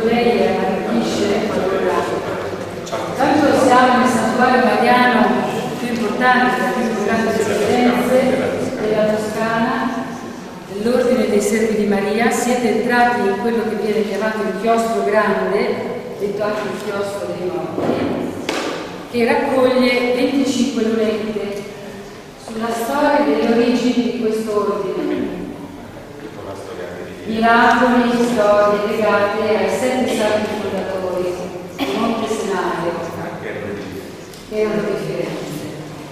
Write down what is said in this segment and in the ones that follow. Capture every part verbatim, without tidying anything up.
secondo lei arricchisce qualora. Tanto siamo nel santuario mariano più importante, la più importante residenze della Toscana, dell'Ordine dei Servi di Maria. Siete entrati in quello che viene chiamato il chiostro grande, detto anche il chiostro dei morti, che raccoglie venticinque lunette sulla storia delle origini di questo ordine. Miracoli, storie legate ai sette santi fondatori di Monte Senario, che erano di Firenze.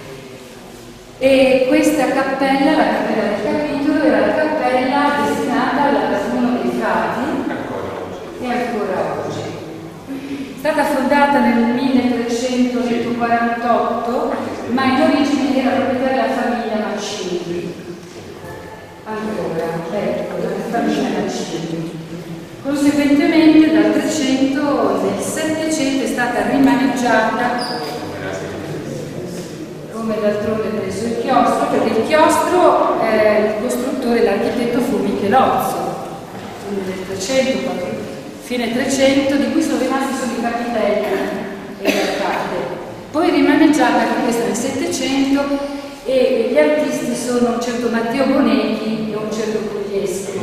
E questa cappella, la cappella del capitolo, era la cappella destinata alla patrono dei frati e ancora oggi. È stata fondata nel milletrecentoquarantotto, ma in origine era proprietà della famiglia Mancini. Ancora, ecco, la famiglia Mancini. Conseguentemente dal trecento nel settecento è stata rimaneggiata, come d'altronde presso il chiostro, perché il chiostro, eh, il costruttore, l'architetto fu Michelozzo, quindi nel trecento, fine trecento, di cui sono rimasti solo i capitelli e le arcate. Poi rimaneggiata anche questa nel settecento, e gli artisti sono un certo Matteo Bonetti e un certo Pugliese.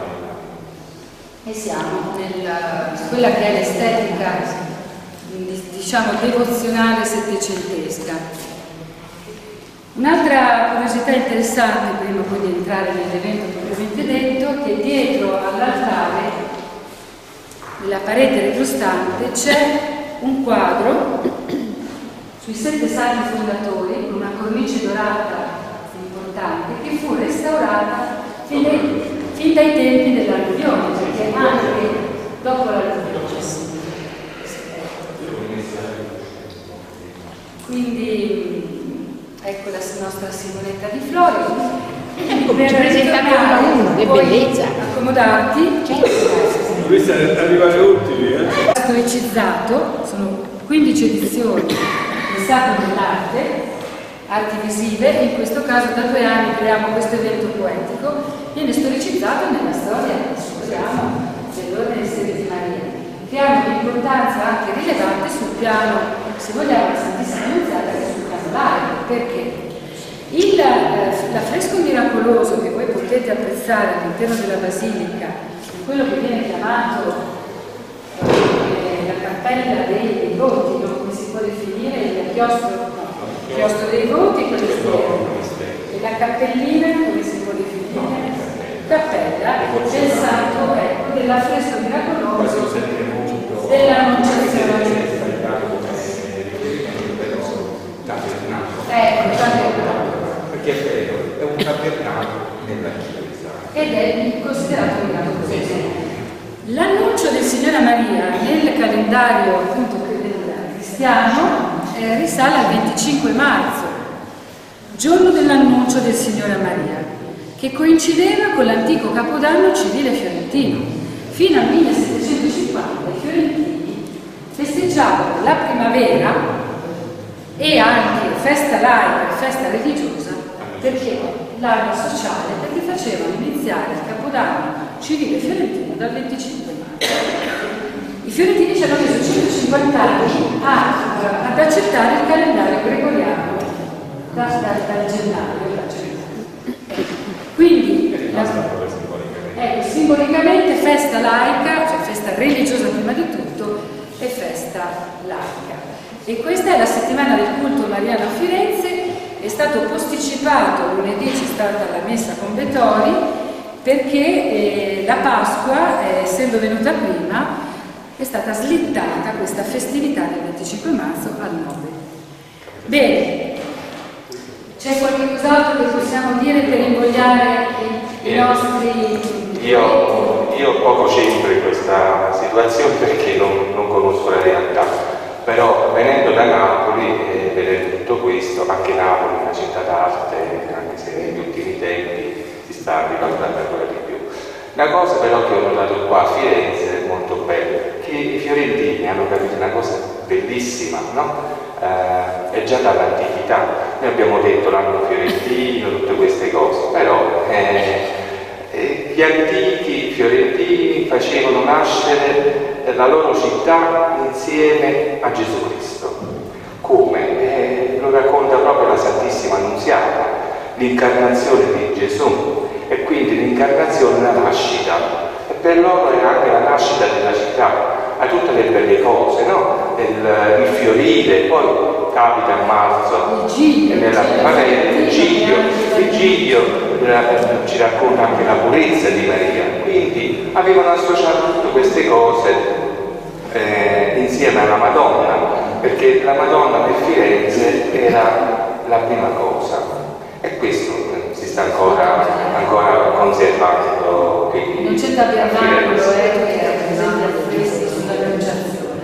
E siamo nella quella che è l'estetica, diciamo, devozionale settecentesca. Un'altra curiosità interessante, prima poi di entrare nell'evento propriamente detto, che dietro all'altare, nella parete retrostante, c'è un quadro sui sette santi fondatori, con una cornice dorata importante, che fu restaurata fin dai, fin dai tempi dell'alluvione, perché anche dopo l'alluvione. Quindi ecco la nostra Simonetta Di Flori. Ci presentano uno a uno, che bellezza! Accomodarti. Questi arrivare ultimi, eh? Storicizzato, sono quindici edizioni del Sacro dell'Arte, arti visive, e in questo caso da due anni creiamo questo evento poetico. Viene storicizzato nella storia, scusiamo, dell'Ordine dei Servi di Maria, che hanno un'importanza anche rilevante sul piano, se vogliamo, la Santissima Annunziata, che sul piano laico. Perché? Il, eh, l'affresco miracoloso che voi potete apprezzare all'interno della Basilica, quello che viene chiamato eh, la cappella dei voti, no? Come si può definire? Il chiostro, no, il chiostro dei voti, quello e la cappellina, come si può definire? Cappella del santo, ecco, dell'affresco miracoloso dell'Annunciazione. Ecco, perché è vero, è un tabernacolo nella chiesa. Ed è considerato miracoloso. L'annuncio del Signore Maria nel calendario appunto del cristiano eh, risale al venticinque marzo, giorno dell'annuncio del Signore Maria, che coincideva con l'antico capodanno civile fiorentino. Fino al millesettecentocinquanta i fiorentini festeggiavano la primavera e anche festa laica e festa religiosa, perché l'anno sociale, perché facevano iniziare il capodanno civile fiorentino dal venticinque marzo. I fiorentini ci hanno messo centocinquanta anni a, ad accettare il calendario gregoriano da, da, dal gennaio. Da gennaio. Quindi, la, ecco, simbolicamente festa laica, cioè festa religiosa prima di tutto, e festa laica. E questa è la settimana del culto mariano a Firenze. È stato posticipato, lunedì c'è stata la messa con Betori, perché eh, la Pasqua, eh, essendo venuta prima, è stata slittata questa festività del venticinque marzo al nove. Bene, c'è qualche cos'altro che possiamo dire per invogliare i, i nostri... Io, io poco c'entro in questa situazione perché non, non conosco la realtà. Però venendo da Napoli e eh, vedendo tutto questo, anche Napoli è una città d'arte, anche se negli ultimi tempi si sta rivalutando ancora di più. Una cosa però che ho notato qua a Firenze è molto bella, che i fiorentini hanno capito una cosa bellissima, no? Eh, è già dall'antichità. Noi abbiamo detto l'anno fiorentino, tutte queste cose, però eh, eh, gli antichi fiorentini facevano nascere la loro città insieme a Gesù Cristo. Come? Eh, lo racconta proprio la Santissima Annunziata, l'incarnazione di Gesù e quindi l'incarnazione e la nascita. E per loro era anche la nascita della città, a tutte le belle cose, no? Il, il fiorire, poi capita a marzo, il Giglio, nella, il Giglio, il Giglio ci racconta anche la purezza di Maria, quindi avevano associato tutte queste cose eh, insieme alla Madonna, perché la Madonna per Firenze era la prima cosa e questo eh, si sta ancora, ancora conservando qui. Non c'è tabernacolo, eh, che rappresenta affreschi sull'annunciazione.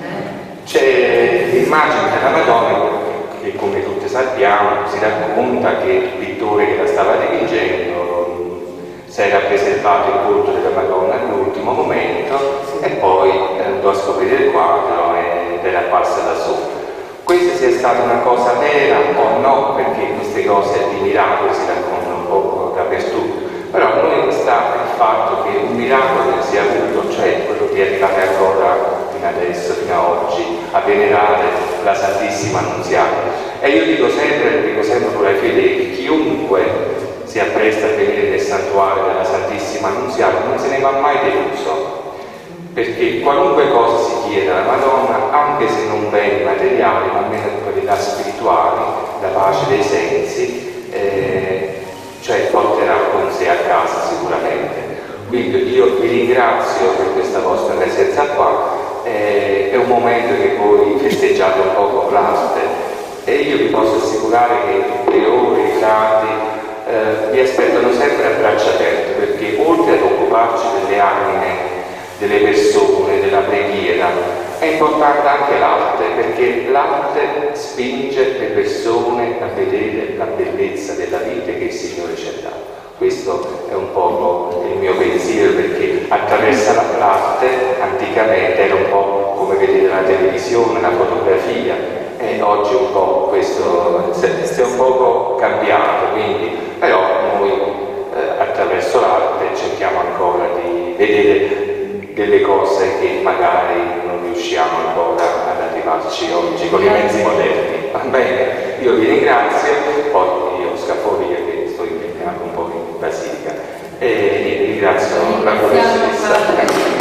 C'è l'immagine della Madonna che, come tutti sappiamo, si racconta che il pittore che la stava dipingendo si era preservato il volto della Madonna all'ultimo momento e poi andò a scoprire il quadro ed era apparsa da su. Questa sia stata una cosa vera o no, perché queste cose di miracoli si raccontano un po' dappertutto, però a noi sta il fatto che un miracolo sia avuto, cioè quello di arrivare ancora fino adesso, fino ad oggi, a venerare la Santissima Annunziata. E io dico sempre, dico sempre pure ai fedeli, chiunque si appresta a venire nel santuario della Santissima Annunziata non se ne va mai deluso, perché qualunque cosa si chiede alla Madonna, anche se non beni materiali, ma almeno qualità spirituali, la pace dei sensi, eh, cioè porterà con sé a casa sicuramente. Quindi io vi ringrazio per questa vostra presenza qua, eh, è un momento che voi festeggiate un po' con l'arte e io vi posso assicurare che tutte le ore, i frati, eh, vi aspettano sempre a braccia aperte, perché oltre ad occuparci delle anime delle persone, della preghiera, è importante anche l'arte, perché l'arte spinge le persone a vedere la bellezza della vita che il Signore ci ha dato. Questo è un po' il mio pensiero, perché attraverso l'arte anticamente era un po' come vedere la televisione, la fotografia, e oggi un po' questo si è un poco cambiato, quindi però noi eh, attraverso l'arte cerchiamo ancora di vedere delle cose che magari non riusciamo ancora ad arrivarci oggi con i mezzi moderni. Va bene, io vi ringrazio, poi io scappo via che sto impegnato un po' in Basilica e ringrazio la professoressa.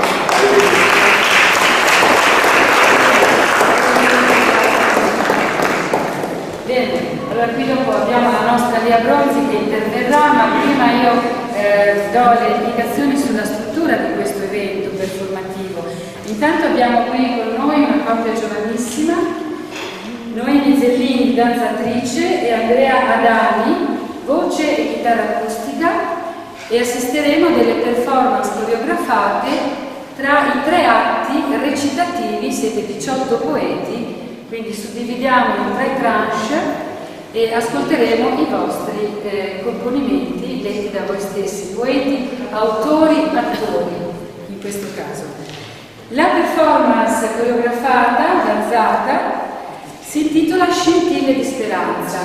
Bene, allora qui dopo abbiamo la nostra Lia Bronzi che interverrà, ma prima io eh, do le indicazioni sulla struttura di questo evento performativo. Intanto abbiamo qui con noi una coppia giovanissima, Noemi Zellini, danzatrice, e Andrea Adani, voce e chitarra acustica, e assisteremo a delle performance coreografate tra i tre atti recitativi. Siete diciotto poeti, quindi suddividiamo in tre tranche e ascolteremo i vostri eh, componimenti letti da voi stessi, poeti, autori, attori in questo caso. La performance coreografata, danzata, si intitola Scintille di Speranza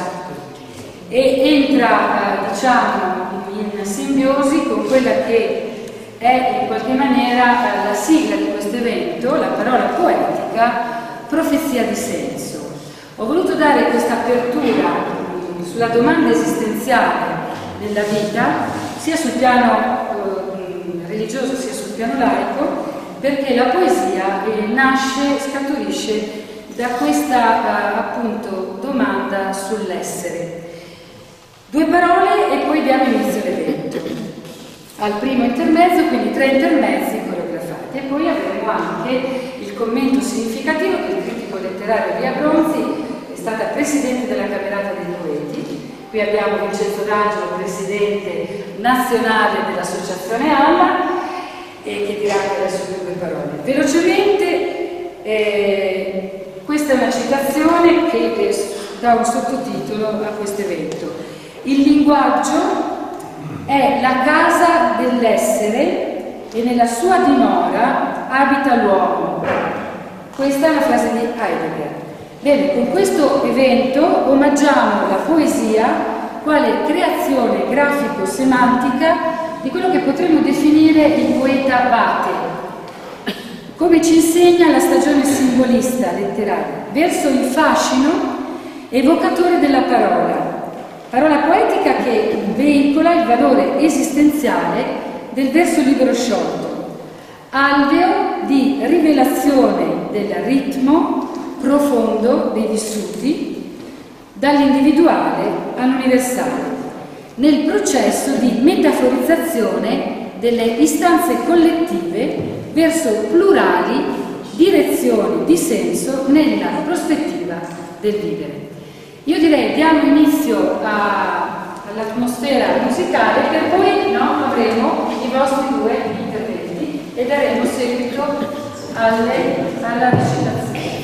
e entra eh, diciamo in simbiosi con quella che è in qualche maniera eh, la sigla di questo evento, la parola poetica Profezia di senso. Ho voluto dare questa apertura sulla domanda esistenziale nella vita, sia sul piano eh, religioso sia sul piano laico, perché la poesia eh, nasce, scaturisce da questa eh, appunto domanda sull'essere. Due parole e poi diamo inizio all'evento. Al primo intermezzo, quindi tre intermezzi coreografati, e poi avremo anche il commento significativo che il critico letterario Lia Bronzi è stata presidente della Camerata dei Poeti. Qui abbiamo Vincenzo D'Angelo, presidente nazionale dell'Associazione Alla, e che dirà anche adesso due parole. Velocemente, eh, questa è una citazione che eh, dà un sottotitolo a questo evento. Il linguaggio è la casa dell'essere e nella sua dimora abita l'uomo. Questa è una frase di Heidegger. Bene, con questo evento omaggiamo la poesia quale creazione grafico-semantica di quello che potremmo definire il poeta vate. come ci insegna la stagione simbolista letteraria, verso il fascino evocatore della parola, parola poetica che veicola il valore esistenziale del verso libero sciolto, alveo di rivelazione del ritmo profondo dei vissuti, dall'individuale all'universale, nel processo di metaforizzazione delle istanze collettive verso plurali direzioni di senso nella prospettiva del vivere. Io direi diamo inizio all'atmosfera musicale, per poi no, avremo i vostri due interventi e daremo seguito alle, alla recitazione.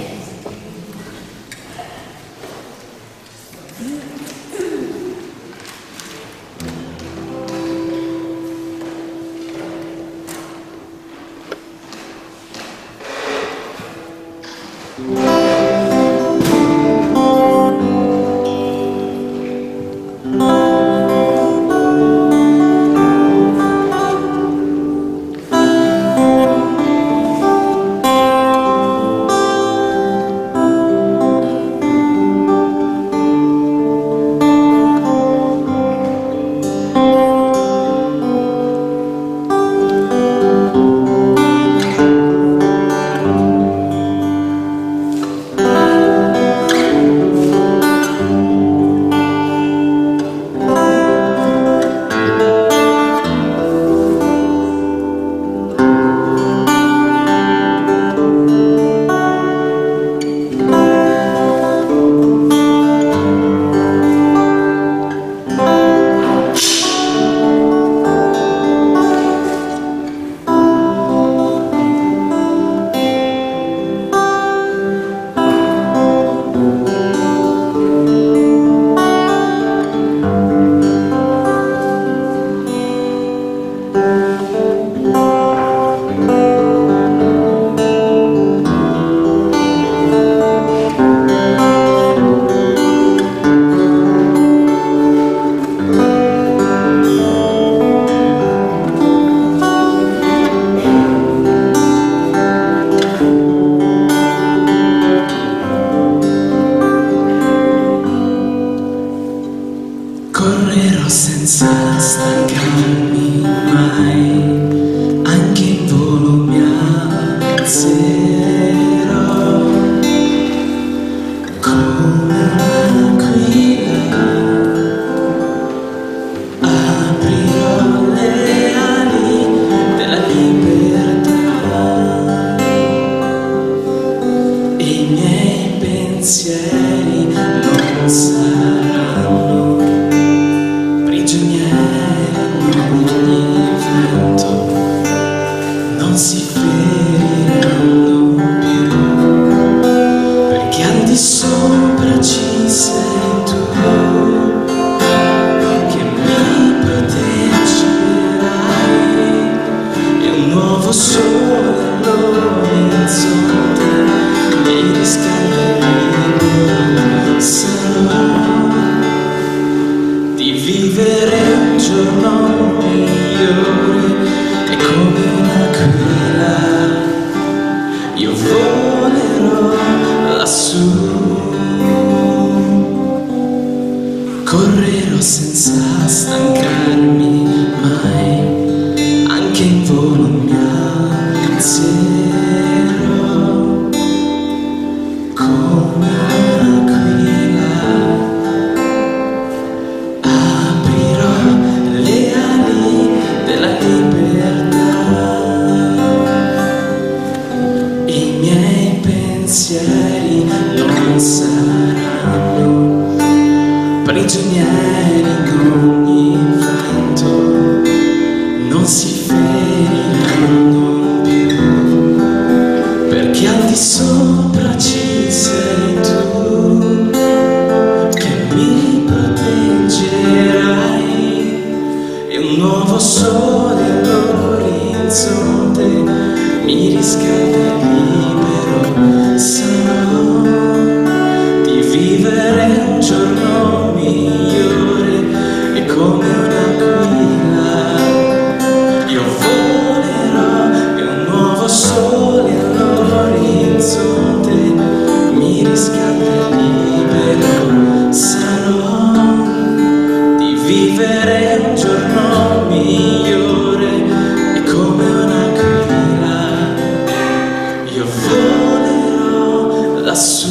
Correrò senza stancarmi mai, anche in volo mi alzerò come un'aquila, aprirò le ali della libertà, i miei pensieri non saranno prigionieri in ogni vento, non si feriranno più, perché al di sopra ci sei tu, che mi proteggerai, e un nuovo sole all'orizzonte mi riscalda libero, sarò di vivere un giorno migliore, e come un'aquila io volerò, e un nuovo sole io volerò lassù.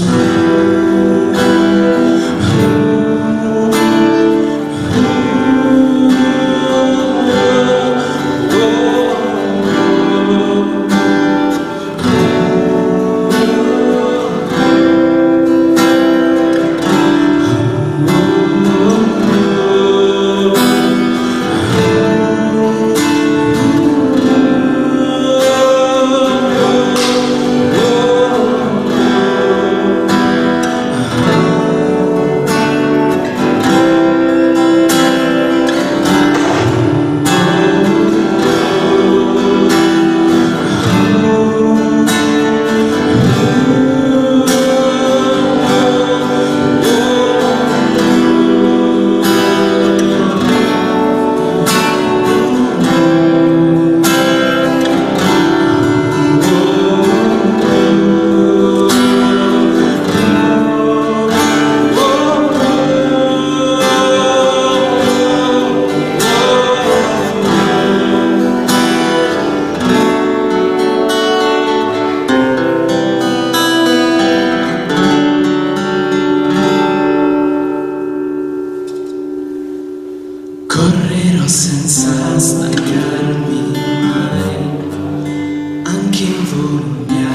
Correrò senza stancarmi mai, anche in volo mi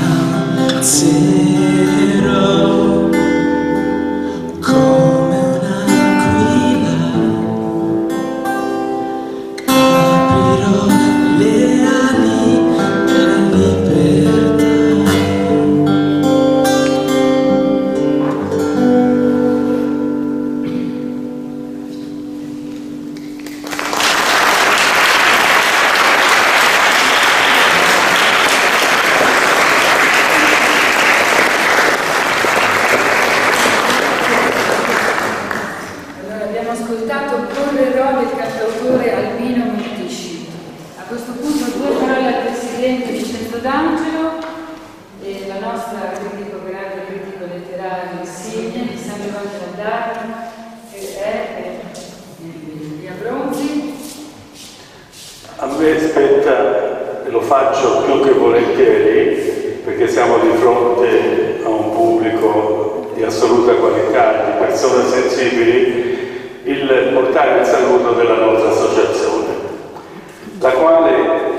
alzerò come un'aquila, aprirò le ali della libertà. Correrò del cantautore Albino Montisci. A questo punto due parole al presidente Vincenzo D'Angelo e la nostra critico grande critico letterario Silvia di San Giovanni d'Arco, che è di Abronzi. A me spetta, e lo faccio più che volentieri, perché siamo di fronte a un pubblico di assoluta qualità, di persone sensibili, il portare il saluto della nostra associazione, la quale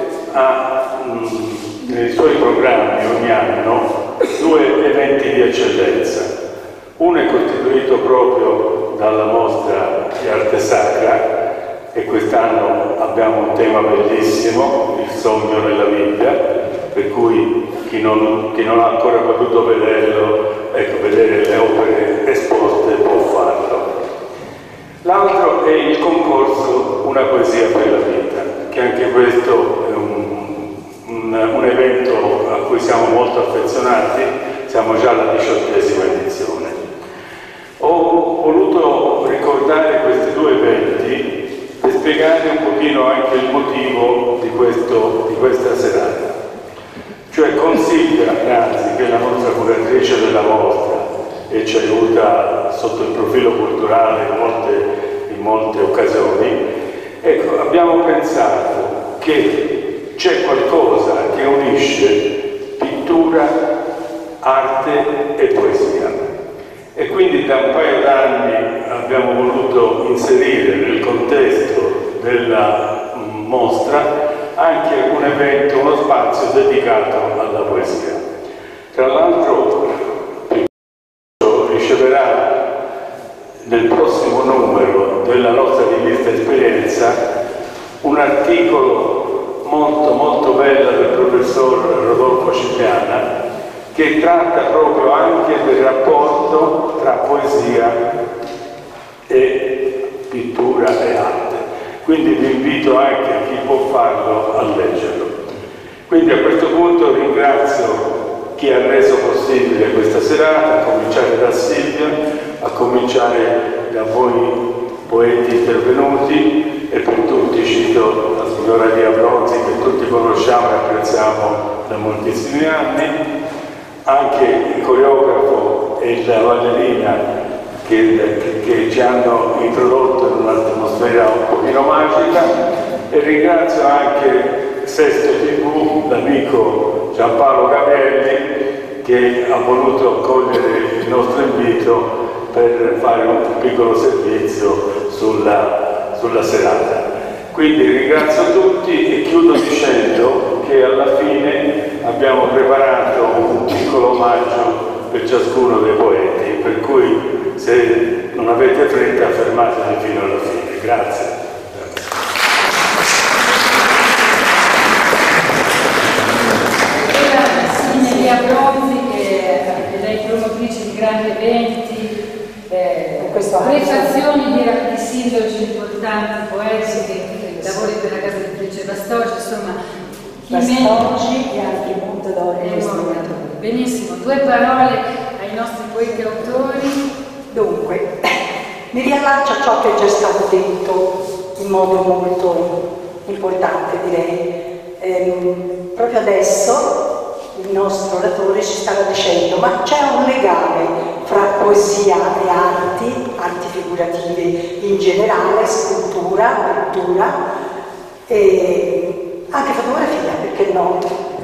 ha mh, nei suoi programmi ogni anno due eventi di eccellenza. Uno è costituito proprio dalla mostra di arte sacra e quest'anno abbiamo un tema bellissimo, il sogno nella Bibbia, per cui chi non, chi non ha ancora potuto vederlo, ecco, vedere le opere esposte può farlo. L'altro è il concorso Una poesia per la vita, che anche questo è un, un, un evento a cui siamo molto affezionati, siamo già alla diciottesima edizione. Ho voluto ricordare questi due eventi per spiegare un pochino anche il motivo di, questo, di questa serata. Cioè considera, anzi, che la nostra curatrice della mostra e ci aiuta sotto il profilo culturale in molte, in molte occasioni, ecco, abbiamo pensato che c'è qualcosa che unisce pittura, arte e poesia. E quindi da un paio d'anni abbiamo voluto inserire nel contesto della mostra anche un evento, uno spazio dedicato alla poesia. Tra l'altro riceverà nel prossimo numero della nostra rivista Esperienza un articolo molto molto bello del professor Rodolfo Cipriana che tratta proprio anche del rapporto tra poesia e pittura e arte. Quindi vi invito anche a chi può farlo a leggerlo. Quindi a questo punto ringrazio chi ha reso possibile questa serata, a cominciare da Silvia, a cominciare da voi poeti intervenuti e per tutti cito la signora di Abronzi che tutti conosciamo e apprezziamo da moltissimi anni, anche il coreografo e la ballerina che, che, che ci hanno introdotto in un'atmosfera un pochino magica, e ringrazio anche Sesto tivù, l'amico Giampaolo Gabrielli che ha voluto accogliere il nostro invito per fare un piccolo servizio sulla, sulla serata. Quindi ringrazio tutti e chiudo dicendo che alla fine abbiamo preparato un piccolo omaggio per ciascuno dei poeti, per cui se non avete fretta fermatevi fino alla fine. Grazie. Elia Bronzi, che è lei promotrice di grandi eventi, eh, prefazioni di, di sindaci importanti, poetici, lavori per la casa di Felice Bastogi, insomma, Bastogi e altri Montadori. Eh, benissimo, due parole ai nostri poeti autori. Dunque, mi riallaccio a ciò che è già stato detto in modo molto importante, direi. Ehm, proprio adesso il nostro oratore ci stava dicendo, ma c'è un legame fra poesia e arti, arti figurative in generale, scultura, pittura e anche fotografia, perché no,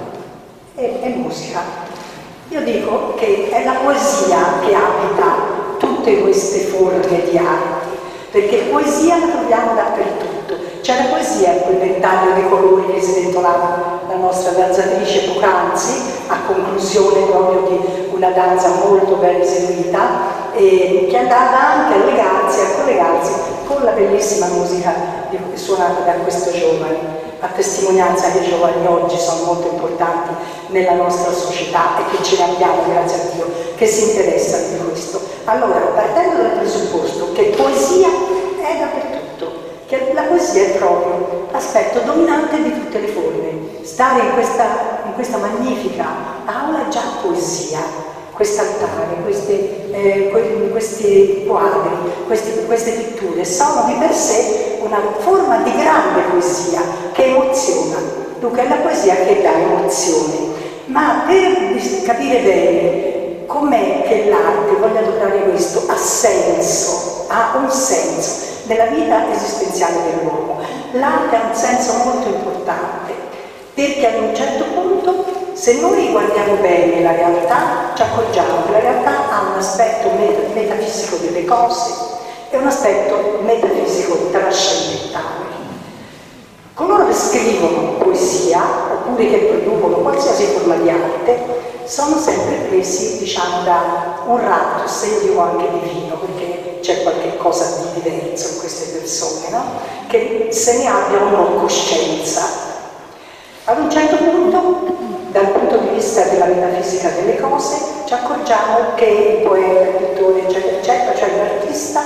e, e musica. Io dico che è la poesia che abita tutte queste forme di arti, perché poesia la troviamo dappertutto. C'è la poesia in quel ventaglio di colori che sventolava la nostra danzatrice poc'anzi, a conclusione proprio di una danza molto ben eseguita, e che andava anche a legarsi, a collegarsi con la bellissima musica suonata da questo giovane, a testimonianza che i giovani oggi sono molto importanti nella nostra società e che ce ne abbiamo, grazie a Dio, che si interessano di questo. Allora, partendo dal presupposto che poesia è dappertutto, che la poesia è proprio l'aspetto dominante di tutte le forme. Stare in questa, in questa magnifica aula è già poesia. Quest'altare, questi eh, questi quadri, questi, queste pitture sono di per sé una forma di grande poesia che emoziona. Dunque è la poesia che dà emozione. Ma per capire bene com'è che l'arte, voglio adorare questo, ha senso, ha un senso nella vita esistenziale dell'uomo. L'arte ha un senso molto importante, perché ad un certo punto, se noi guardiamo bene la realtà, ci accorgiamo che la realtà ha un aspetto met metafisico delle cose e un aspetto metafisico trascendentale. Coloro che scrivono poesia, oppure che producono qualsiasi forma di arte, sono sempre presi, diciamo, da un raptus, e io dico anche divino, perché c'è qualche cosa di diverso in queste persone, no? Che se ne abbiano o no coscienza. Ad un certo punto, dal punto di vista della metafisica delle cose, ci accorgiamo che il poeta, il pittore, eccetera, eccetera, cioè l'artista,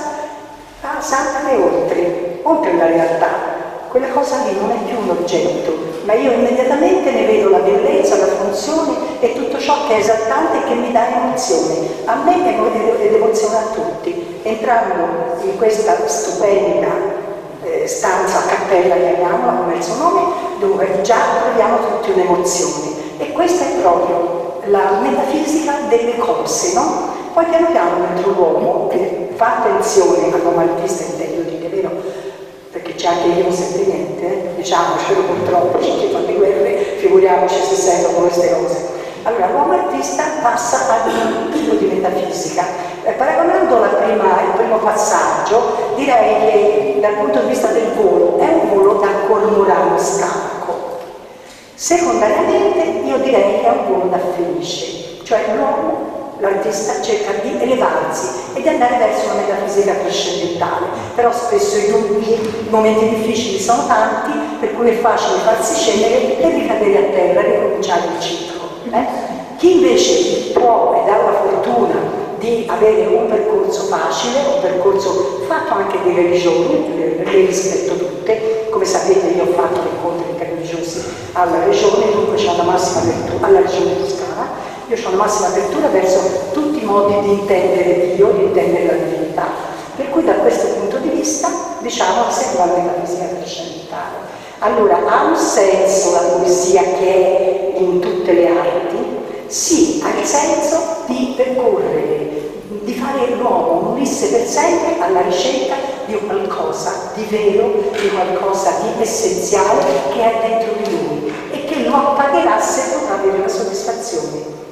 sa andare oltre, oltre la realtà. Quella cosa lì non è più un oggetto, ma io immediatamente ne vedo la bellezza, la funzione e tutto ciò che è esaltante e che mi dà emozione. A me ed emoziona a tutti. Entrando in questa stupenda eh, stanza, cappella, chiamiamola come il suo nome, dove già troviamo tutti un'emozione. E questa è proprio la metafisica delle cose, no? Poi piano piano dentro l'uomo, che fa attenzione all'uomo artista, intendo dire, vero? Perché c'è anche io non sento niente, eh? Diciamocelo, purtroppo c'è chi fa le guerre, figuriamoci se sentono queste cose. Allora, l'uomo artista passa ad un tipo di metafisica. Eh, paragonando la prima, il primo passaggio, direi che dal punto di vista del volo è un volo da cormorano scalco. Secondariamente io direi che è un volo da fenice, cioè l'uomo, l'artista cerca di elevarsi e di andare verso una metafisica trascendentale, però spesso i dubbi, i momenti difficili sono tanti, per cui è facile farsi scendere e ricadere a terra e ricominciare il ciclo. Eh? Chi invece può ed ha la fortuna di avere un percorso facile, un percorso fatto anche di religioni, le rispetto tutte, come sapete io ho fatto incontri interreligiosi alla regione, dunque c'è una massima apertura, alla regione toscana. Io ho una massima apertura verso tutti i modi di intendere Dio, di intendere la divinità. Per cui da questo punto di vista, diciamo, segue la metafisica trascendentale. Allora, ha un senso la poesia che è in tutte le arti? Sì, ha il senso di percorrere, di fare l'uomo un Ulisse per sempre alla ricerca di qualcosa di vero, di qualcosa di essenziale che è dentro di lui e che lo appagherà se potrà avere la soddisfazione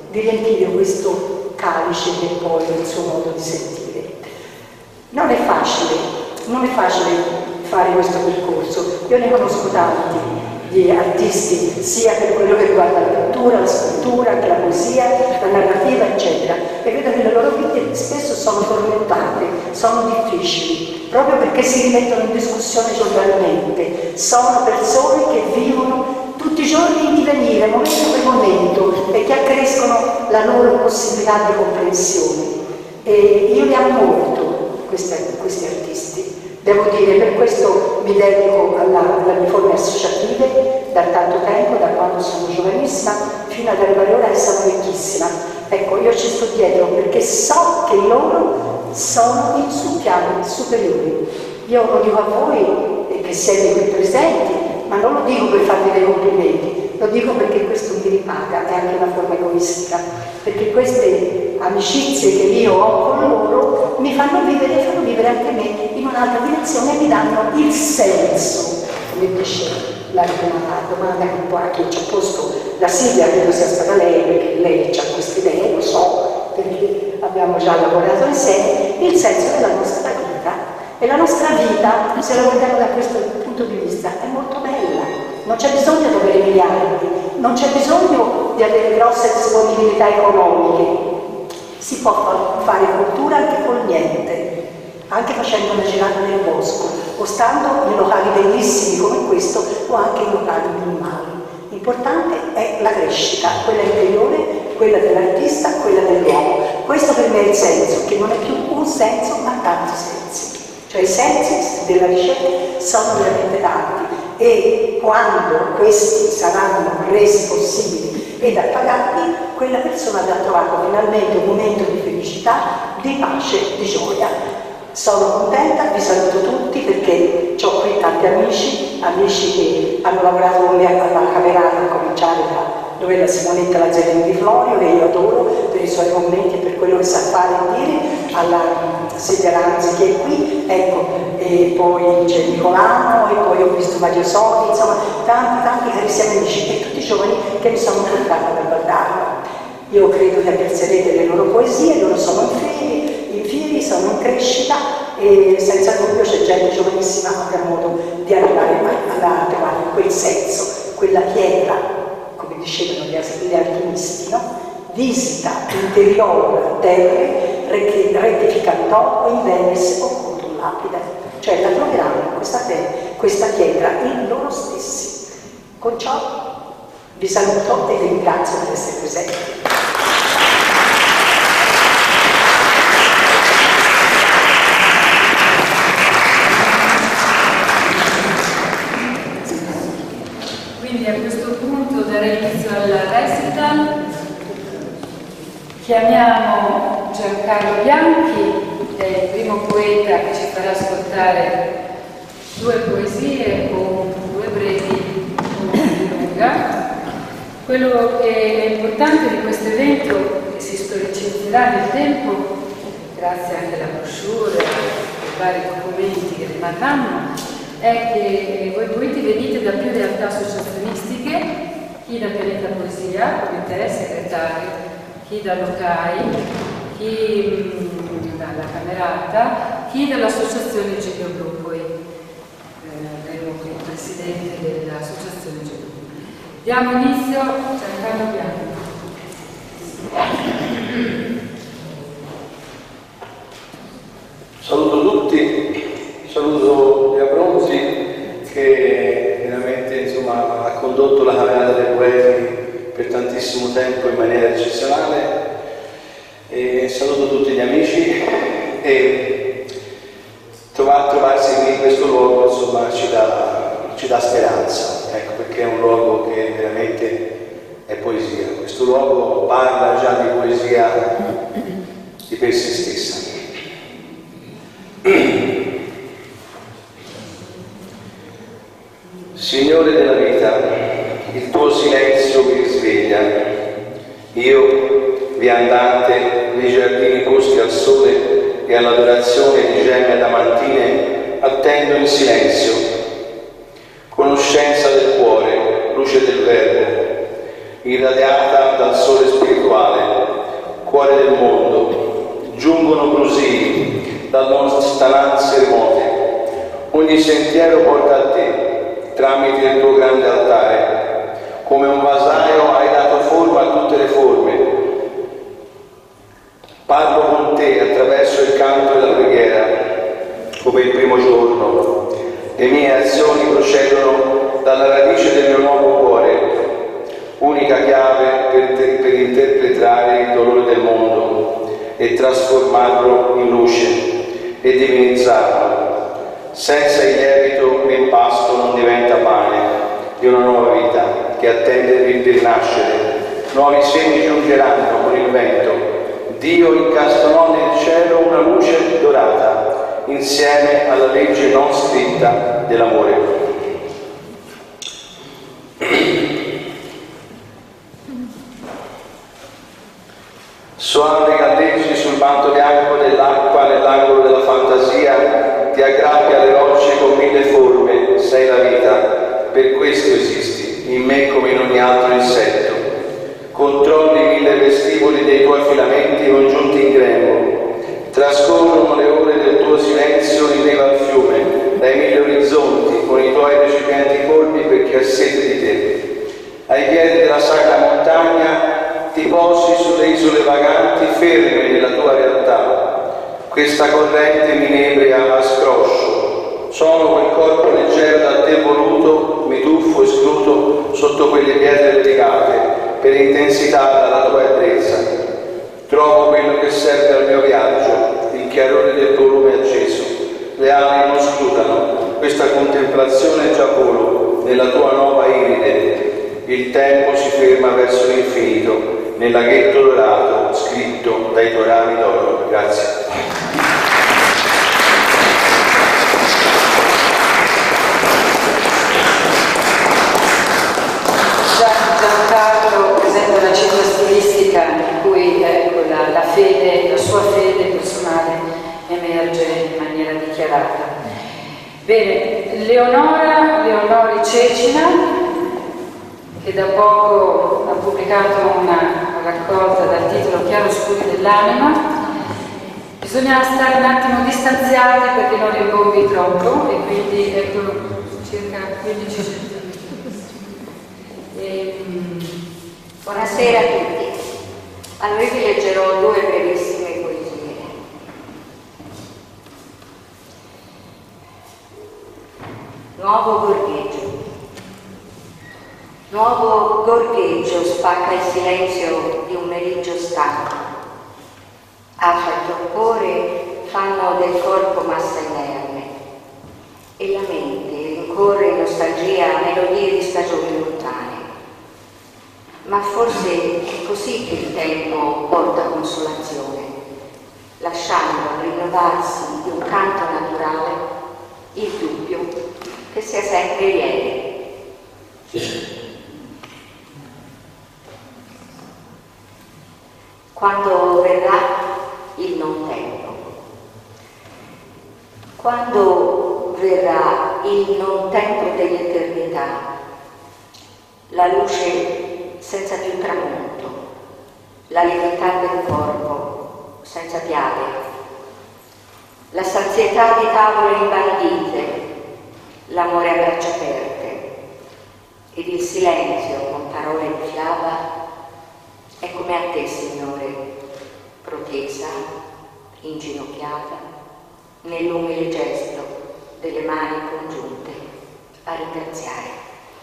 di riempire questo calice che è poi il suo modo di sentire. Non è facile, non è facile fare questo percorso. Io ne conosco tanti di artisti, sia per quello che riguarda la pittura, la scrittura, anche la poesia, la narrativa, eccetera, e vedo che le loro vite spesso sono tormentate, sono difficili, proprio perché si rimettono in discussione giornalmente. Sono persone che vivono tutti i giorni in divenire, momento per momento, e che accrescono la loro possibilità di comprensione. E io li amo molto, questi, questi artisti. Devo dire, per questo mi dedico alla, alle riforme associative da tanto tempo, da quando sono giovanissima, fino ad arrivare ora e sono vecchissima. Ecco, io ci sto dietro perché so che loro sono in su piani superiori. Io lo dico a voi, e che siete qui presenti, ma non lo dico per farvi dei complimenti, lo dico perché questo mi ripaga, è anche una forma egoistica, perché queste amicizie che io ho con loro mi fanno vivere e fanno vivere anche me in un'altra direzione e mi danno il senso, come dice la prima domanda che un po' a chi ci ha posto la Silvia, credo sia stata lei, perché lei ha queste idee, lo so, perché abbiamo già lavorato insieme, il senso della nostra vita. E la nostra vita, se la guardiamo da questo punto di vista, è molto bella. Non c'è bisogno di avere miliardi, non c'è bisogno di avere grosse disponibilità economiche. Si può fare cultura anche col niente, anche facendo una girata nel bosco, o stando in locali bellissimi come questo, o anche in locali minimali. L'importante è la crescita, quella interiore, quella dell'artista, quella dell'uomo. Questo per me è il senso, che non è più un senso, ma tanti sensi. Cioè i sensi della ricerca sono veramente tanti e quando questi saranno resi possibili ed appagati, quella persona avrà trovato finalmente un momento di felicità, di pace, di gioia. Sono contenta, vi saluto tutti perché ho qui tanti amici, amici che hanno lavorato con me alla Camerata, a cominciare da dove la Simonetta Lazzarini di Florio, che io adoro per i suoi commenti e per quello che sa fare e dire, alla Silvia Ranzi che è qui, ecco, e poi c'è Nicolano, e poi ho visto Mario Soli, insomma, tanti, tanti carissimi amici e tutti i giovani che mi sono portati per guardarlo. Io credo che apprezzerete le loro poesie, loro sono in fieri, in fieri, sono in crescita e senza dubbio c'è gente giovanissima che avrà modo di arrivare a trovare quel senso, quella pietra, come dicevano gli alchimisti, no? Visita interiore terre, rettificando in Venice o contro lapide, cioè la troveranno questa, questa pietra in loro stessi. Con ciò vi saluto e vi ringrazio per essere presenti. Quindi a questo punto darei inizio al recital. Chiamiamo Giancarlo Bianchi, è il primo poeta che ci farà ascoltare due poesie o due brevi o più lunga. Quello che è importante di questo evento, che si storicizzerà nel tempo, grazie anche alla brochure e ai vari documenti che rimarranno, è che voi poeti venite da più realtà associazionistiche, chi da Pianeta Poesia, come te, segretario, chi dall'O C A I, chi mh, dalla Camerata, chi dall'associazione Giglio Blu, poi eh, ero qui il presidente dell'associazione Giglio Blu. Diamo inizio a Giancarlo Bianchi. Saluto tutti, saluto gli Abronzi che veramente insomma, ha condotto la Camerata dei Poeti per tantissimo tempo in maniera eccezionale e saluto tutti gli amici e trovar, trovarsi qui in questo luogo insomma, ci, dà, ci dà speranza, ecco, perché è un luogo che veramente è poesia. Questo luogo parla già di poesia di per sé stessa. Signore della vita, il tuo silenzio mi risveglia. Io, viandante nei giardini posti al sole e all'adorazione di gemme adamantine, attendo in silenzio. Conoscenza del cuore, luce del verbo, irradiata dal sole spirituale, cuore del mondo. Giungono brusii da lontananze remote. Ogni sentiero porta a te, tramite il tuo grande altare. Come un vasaio hai dato forma a tutte le forme. Parlo con te attraverso il canto e la preghiera, come il primo giorno. Le mie azioni procedono dalla radice del mio nuovo cuore, unica chiave per, te, per interpretare il dolore del mondo e trasformarlo in luce e divinizzarlo. Senza il lievito l'impasto non diventa pane di una nuova vita che attende il rinascere. Nuovi semi giungeranno con il vento. Dio incastonò nel cielo una luce dorata, insieme alla legge non scritta dell'amore. Suave galleggi sul manto bianco dell'acqua nell'angolo della fantasia, ti aggrappi alle rocce con mille forme, sei la vita, per questo esisti, in me come in ogni altro insetto. Controlli mille vestiboli dei tuoi filamenti congiunti in grembo. Trascorrono le ore del tuo silenzio in riva al fiume, dai mille orizzonti, con i tuoi recipienti colmi per chi ha sete di te. Ai piedi della sacra montagna ti posi sulle isole vaganti, ferme nella tua realtà. Questa corrente mi inebria a scroscio. Sono quel corpo leggero da te voluto, mi tuffo e scruto sotto quelle pietre legate, per intensità dalla tua ebbrezza. Trovo quello che serve al mio viaggio, il chiarore del tuo lume acceso. Le ali non scrutano, questa contemplazione è già volo, nella tua nuova iride. Il tempo si ferma verso l'infinito, nel laghetto dorato, scritto dai tuoi rami d'oro. Grazie. Giancarlo presenta una cifra stilistica in cui ecco, la, la fede, la sua fede personale emerge in maniera dichiarata. Bene, Leonora Leonori Cecina, che da poco ha pubblicato una raccolta dal titolo Chiaroscuri dell'anima. Bisogna stare un attimo distanziati perché non rimbombi troppo, e quindi ecco circa quindici centimetri. Buonasera a tutti. Allora io vi leggerò due brevissime poesie. Nuovo gorgheggio. Nuovo gorgheggio spacca il silenzio di un meriggio stanco. Afa e torpore fanno del corpo massa inerme e la mente rincorre in nostalgia melodie di stagioni lontane. Ma forse è così che il tempo porta consolazione, lasciando al rinnovarsi di un canto naturale il dubbio che sia sempre lieve. Quando verrà il non tempo, quando verrà il non tempo dell'eternità, la luce senza più tramonto, la lievità del corpo senza piade, la sazietà di tavole imbandite, l'amore a braccia aperte ed il silenzio con parole in fiaba è come a te, Signore, protesa, inginocchiata, nell'umile gesto delle mani congiunte a ringraziare.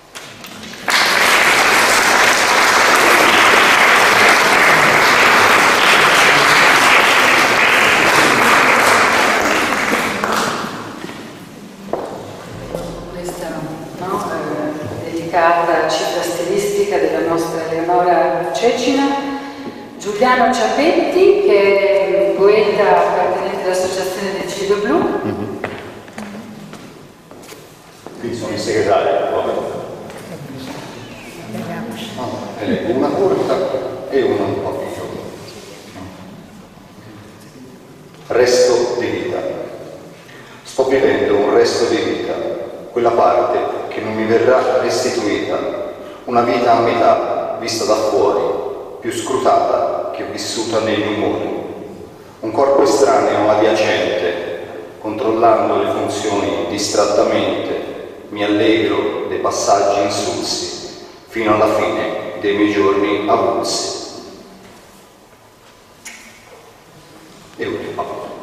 Cifra stilistica della nostra Leonora Cecina, Giuliano Ciapetti, che è poeta appartenente all'Associazione del Cielo Blu. Mm-hmm. Quindi sono il segretario. No, una corta e una un po' più giovane. Resto di vita. Sto vivendo un resto di vita, quella parte che non mi verrà restituita, una vita a metà, vista da fuori, più scrutata che vissuta negli umori. Un corpo estraneo adiacente, controllando le funzioni distrattamente, mi allegro dei passaggi insulsi, fino alla fine dei miei giorni avulsi. E ultima.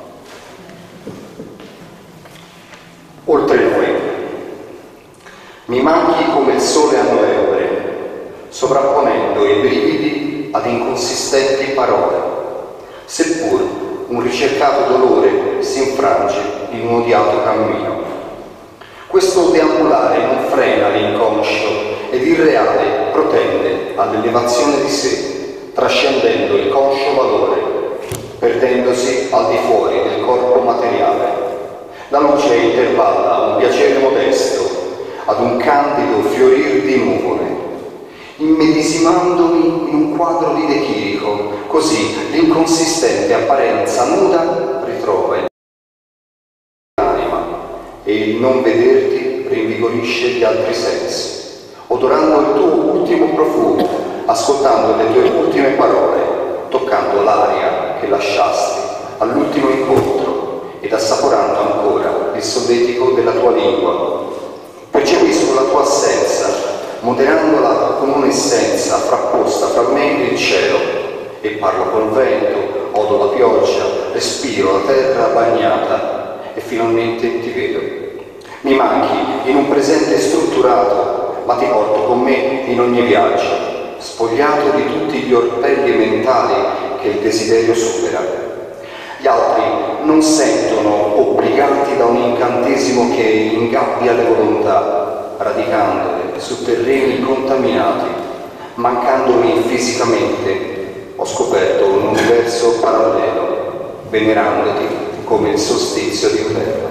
Oltre noi. Mi manchi come il sole a novembre, sovrapponendo i brividi ad inconsistenti parole, seppur un ricercato dolore si infrange in un odiato cammino. Questo deambulare non frena l'inconscio ed il reale protende all'elevazione di sé, trascendendo il conscio valore, perdendosi al di fuori del corpo materiale. La luce intervalla un piacere modesto ad un candido fiorir di nuvole, immedesimandomi in un quadro di De Chirico, così l'inconsistente apparenza nuda ritrova l'anima e il non vederti rinvigorisce gli altri sensi, odorando il tuo ultimo profumo, ascoltando le tue ultime parole, toccando l'aria che lasciasti all'ultimo incontro ed assaporando ancora il solletico della tua lingua. Percepisco la tua assenza, moderandola con un'essenza frapposta fra me e il cielo, e parlo col vento, odo la pioggia, respiro la terra bagnata e finalmente ti vedo. Mi manchi in un presente strutturato, ma ti porto con me in ogni viaggio, spogliato di tutti gli orpelli mentali che il desiderio supera. Gli altri non sentono obbligati da un incantesimo che ingabbia le volontà, radicandole su terreni contaminati. Mancandomi fisicamente, ho scoperto un universo parallelo, venerandoti come il solstizio d'inverno.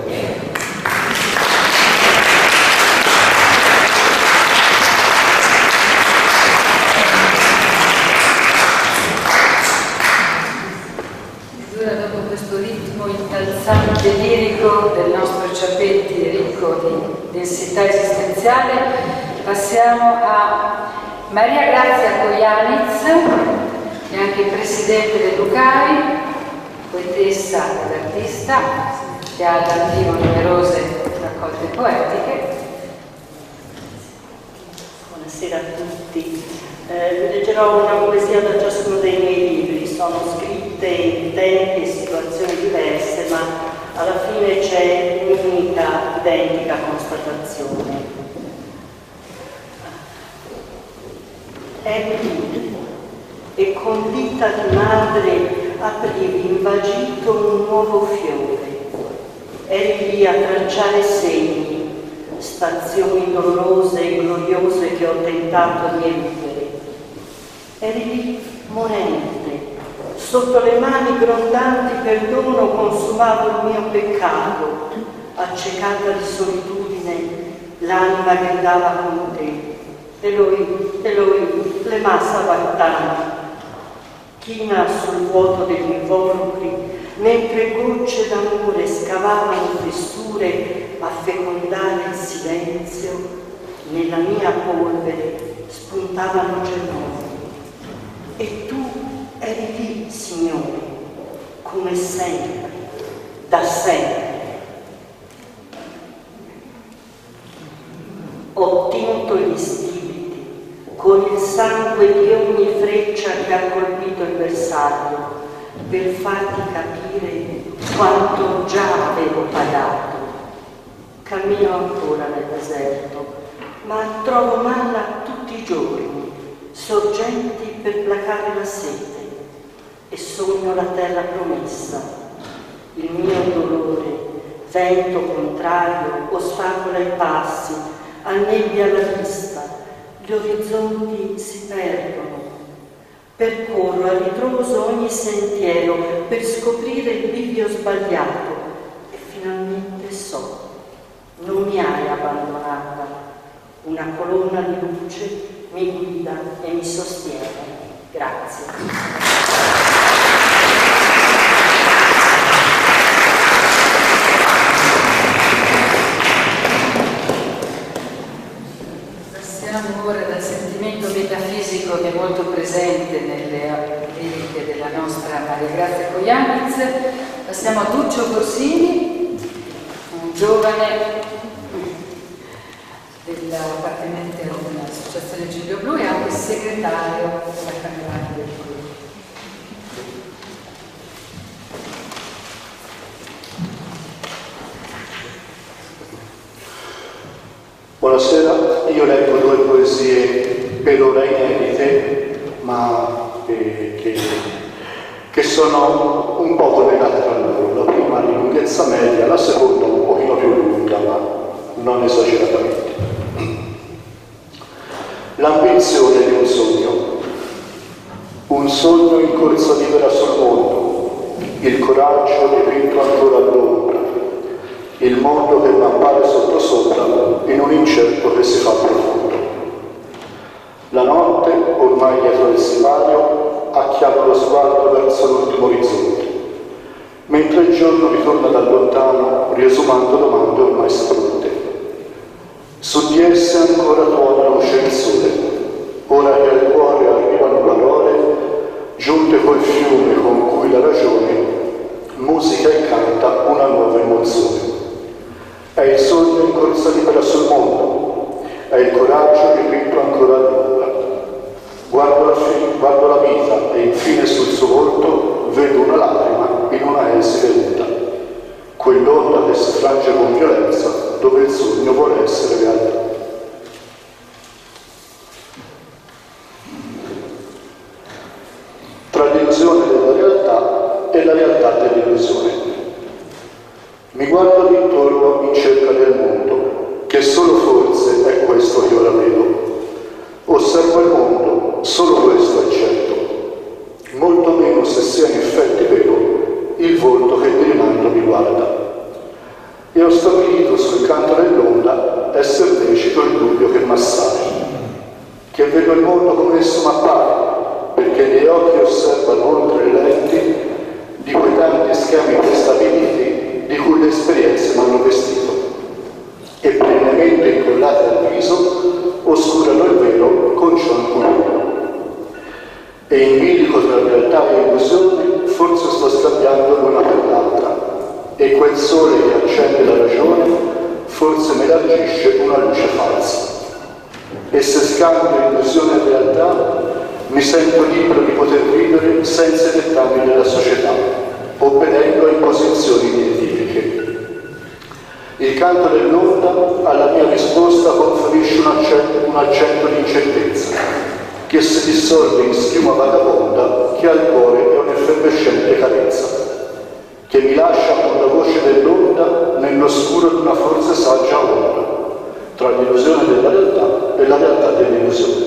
Incalzante lirico del nostro Ciapetti, ricco di densità esistenziale, passiamo a Maria Grazia Kojanitz, che è anche presidente dell'Ucari, poetessa ed artista, che ha all'attivo numerose raccolte poetiche. Buonasera a tutti. Eh, leggerò una poesia da ciascuno dei miei libri. Sono scritte in tempi e situazioni diverse, ma alla fine c'è un'unica, identica constatazione. Eri lì e con dita di madre aprivi invagito un nuovo fiore. Eri lì a tracciare segni, stazioni dolorose e gloriose che ho tentato di eludere. Eri lì morente, sotto le mani grondanti perdono consumavo il mio peccato, accecata di solitudine l'anima gridava con te. Eloi, Eloi, le massa vattani, china sul vuoto degli involucri, mentre gocce d'amore scavavano fessure a fecondare il silenzio, nella mia polvere spuntavano germogli. E tu eri lì, Signore, come sempre, da sempre. Ho tinto gli stipiti con il sangue di ogni freccia che ha colpito il bersaglio, per farti capire quanto già avevo pagato. Cammino ancora nel deserto, ma trovo manna tutti i giorni, sorgenti per placare la sete, e sogno la terra promessa. Il mio dolore, vento contrario, ostacola i passi, annebbia la vista, gli orizzonti si perdono. Percorro a ritroso ogni sentiero per scoprire il bivio sbagliato e finalmente so, non mi hai abbandonata. Una colonna di luce mi guida e mi sostiene. Grazie. Passiamo ora dal sentimento metafisico che molti nostra Maria Grazia Kojanitz. Passiamo a Duccio Corsini, un giovane dell'appartenente dell'Associazione Giglio Blu e anche segretario della Camerata del Gruppo. Buonasera, io leggo due poesie per ora inedite, ma eh, che, che sono un po' collegate tra loro. La prima di lunghezza media, la seconda un pochino più lunga, ma non esageratamente. L'ambizione di un sogno. Un sogno in corsa libera sul mondo, il coraggio dipinto ancora all'ombra, il mondo che mi appare sotto sopra in un incerto che si fa profondo. La notte, ormai dietro il sipario, acchiappa lo sguardo verso l'ultimo orizzonte, mentre il giorno ritorna da lontano, riesumando domande ormai spronte. Su di esse ancora tuona luce il sole, ora che al cuore arrivano parole, giunte col fiume con cui la ragione musica e canta una nuova emozione. È il sogno in corsa libera sul mondo, è il coraggio dipinto ancora all'ombra. Guardo la, guardo la vita e infine sul suo volto vedo una lacrima in una esile onda, quell'onda che si frange con violenza dove il sogno vuole essere realtà. Tra l'illusione della realtà e la realtà dell'illusione. Mi guardo intorno in cerca del mondo, che solo forse è questo che ora vedo. Osservo il mondo, solo questo è certo. Molto meno se sia in effetti vero il volto che di rimando mi guarda. E ho stabilito sul canto dell'onda essere lecito il dubbio che m'assai, che vedo il mondo come esso m'appare, perché gli occhi osservano oltre le lenti di quei tanti schemi prestabiliti di cui le esperienze mi hanno vestito, e perennemente incollate al viso oscurano il velo con ciò ancora. E in bilico tra realtà e illusioni forse sto scambiando l'una per l'altra, e quel sole che accende la ragione forse me largisce una luce falsa. E se scambio illusione e realtà mi sento libero di poter vivere senza i dettami della società, obbedendo a imposizioni identifiche. Il canto dell'onda alla mia risposta conferisce un accento, un accento di incertezza, che si dissolve in schiuma vagabonda che al cuore è un'effervescente carezza, che mi lascia con la voce dell'onda nell'oscuro di una forse saggia onda, tra l'illusione della realtà e la realtà dell'illusione.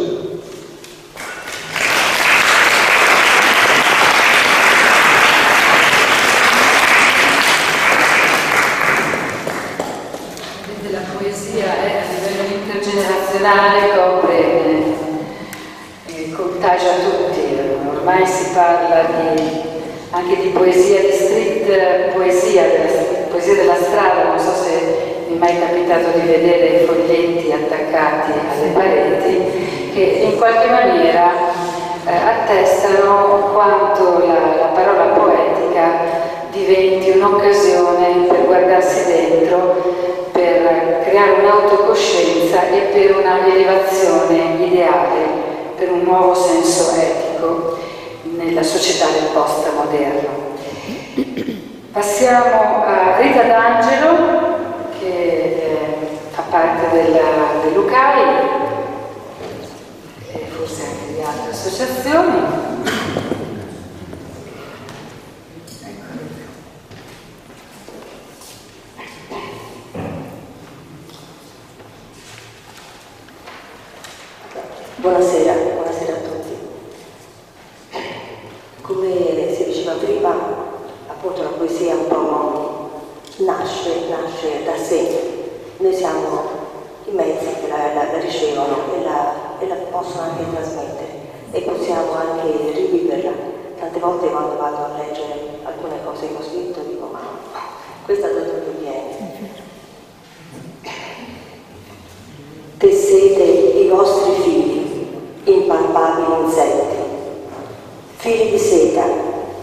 Copre, eh, contagia tutti, ormai si parla di, anche di poesia di street, poesia della, poesia della strada, non so se mi è mai capitato di vedere i foglietti attaccati alle pareti che in qualche maniera eh, attestano quanto la, la parola poetica diventi un'occasione per guardarsi dentro, per creare un'autocoscienza e per una elevazione ideale, per un nuovo senso etico nella società del post-moderno. Passiamo a Rita D'Angelo, che eh, fa parte dell'U C A I e forse anche di altre associazioni. Buonasera, buonasera a tutti. Come si diceva prima, appunto la poesia un po' nasce, nasce da sé. Noi siamo i mezzi che la, la, la ricevono e la, e la possono anche trasmettere e possiamo anche riviverla. Tante volte quando vado a leggere alcune cose che ho scritto dico ma questa da dove viene? Tessete i vostri figli, impalpabili insetti, fili di seta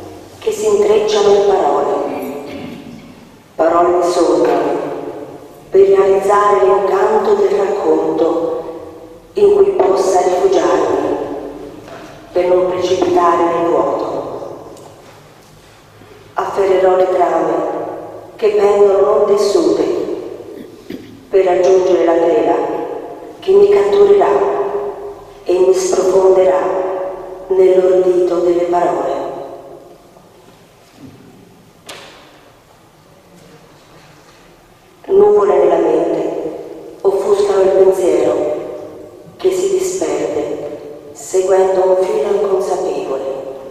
cominciano le parole, parole di sogno, per realizzare l'incanto del racconto in cui possa rifugiarmi, per non precipitare nel vuoto. Afferrerò le trame che pendono non tessute per raggiungere la tela che mi catturerà e mi sprofonderà nell'ordito delle parole. Nuvole nella mente offuscano il pensiero che si disperde seguendo un filo inconsapevole.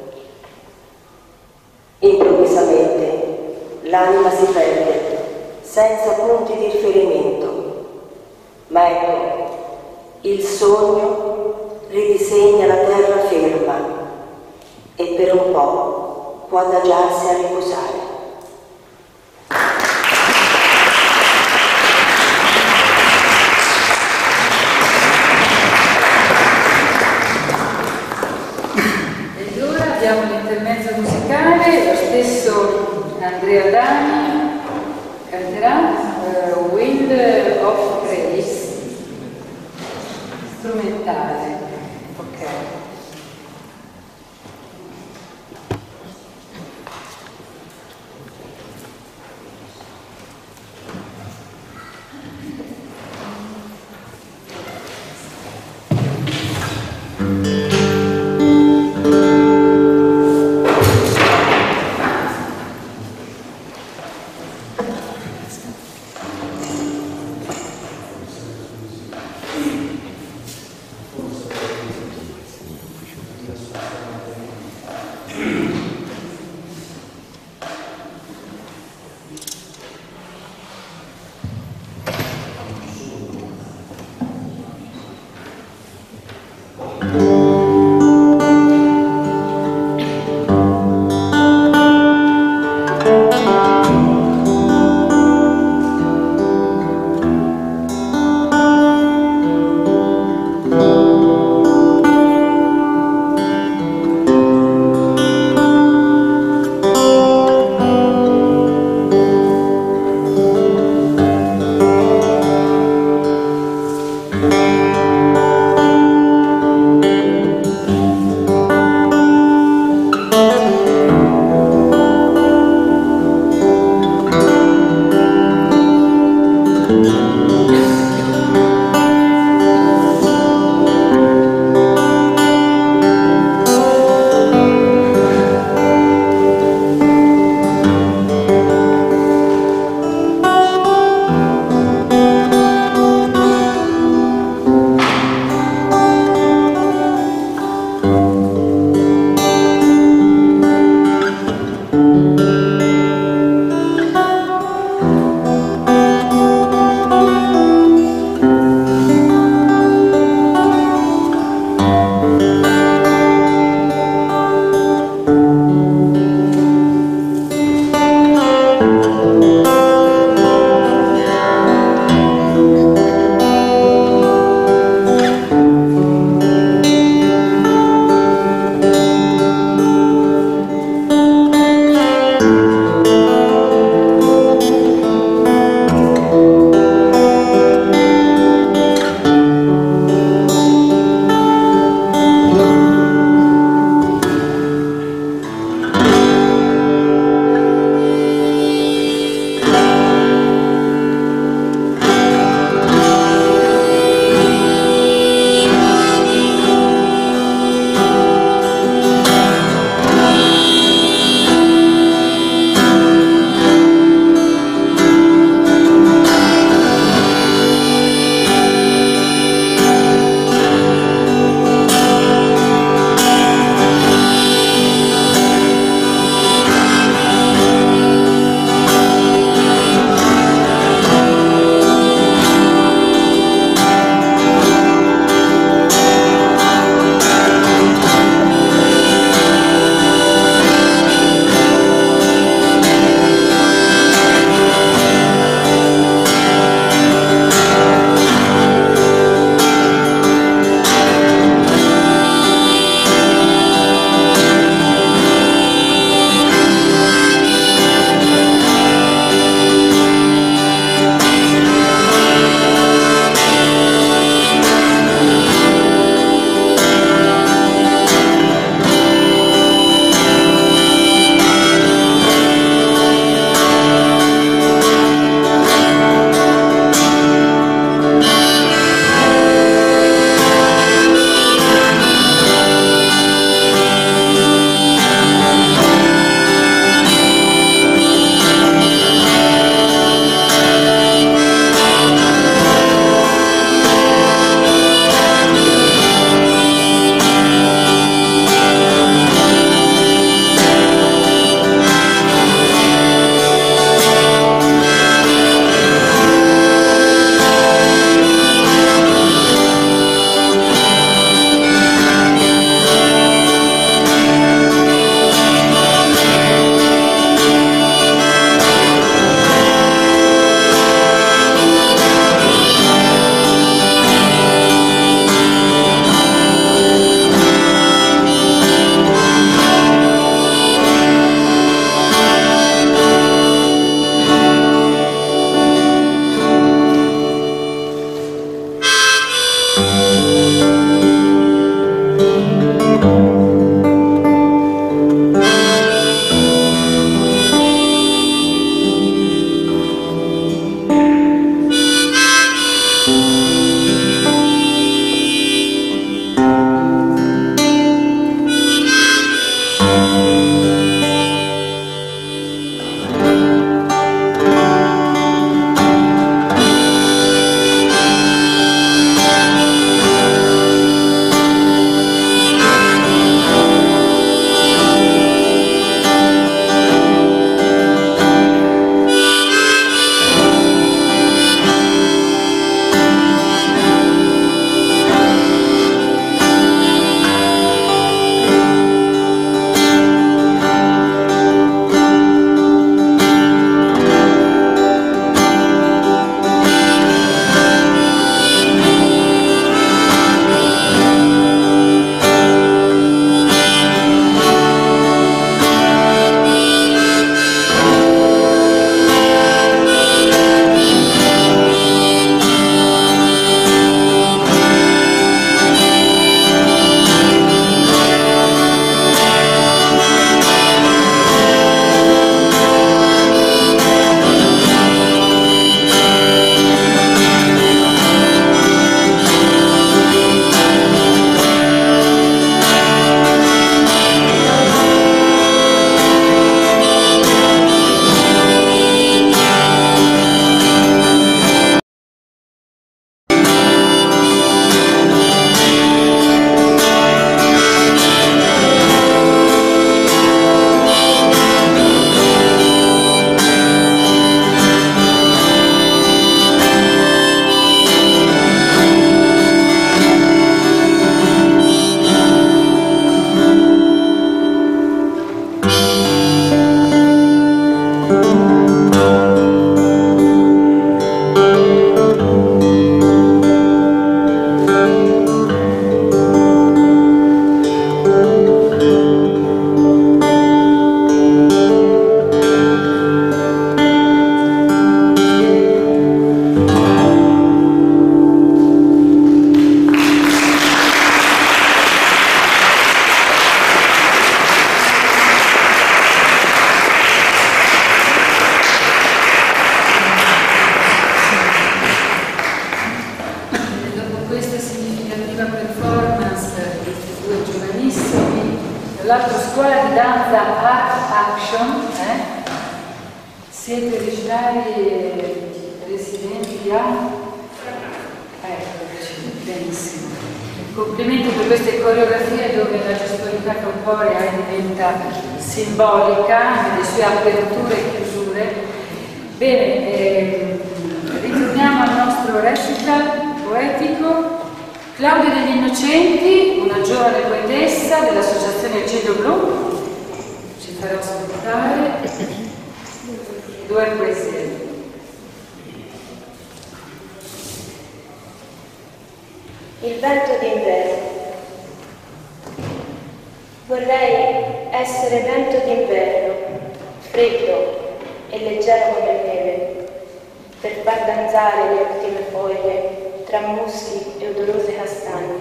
Improvvisamente l'anima si perde senza punti di riferimento, ma ecco, il sogno ridisegna la terra ferma e per un po' può adagiarsi a riposare. Ed ora abbiamo l'intermezzo musicale, lo stesso Andrea Dani canterà uh, Wind of Grace, strumentale. Ok. danza Art Action, eh? Siete originari e residenti a? Eccoci, benissimo. Complimenti per queste coreografie dove la gestualità corporea diventa simbolica nelle sue aperture e chiusure. Bene, eh, ritorniamo al nostro recital poetico. Claudia degli Innocenti, una giovane poetessa dell'associazione Cielo Blu, ci farà ascoltare due poesie. Il vento d'inverno. Vorrei essere vento d'inverno, freddo e leggero come neve, per far danzare le ultime foglie tra muschi e odorose castagne.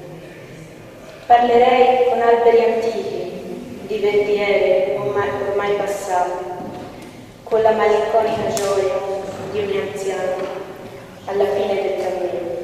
Parlerei con alberi antichi, di verdiere ormai, ormai passati, con la malinconica gioia di un anziano alla fine del cammino.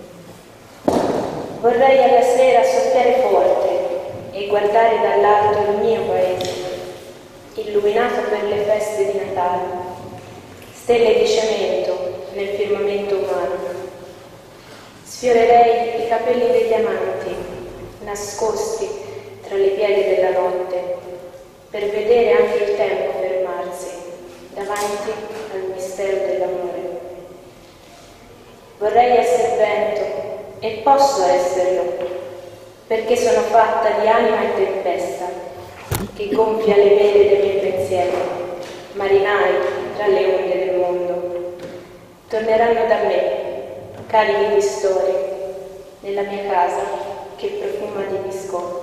Vorrei alla sera soffiare forte e guardare dall'alto il mio paese, illuminato per le feste di Natale, stelle di cemento nel firmamento umano. Sfiorerei i capelli degli amanti, nascosti tra le pieghe della notte, per vedere anche il tempo fermarsi davanti al mistero dell'amore. Vorrei essere vento, e posso esserlo, perché sono fatta di anima e tempesta, che gonfia le vele dei miei pensieri, marinai tra le onde del mondo. Torneranno da me, carichi di storie, nella mia casa che profuma di biscotti.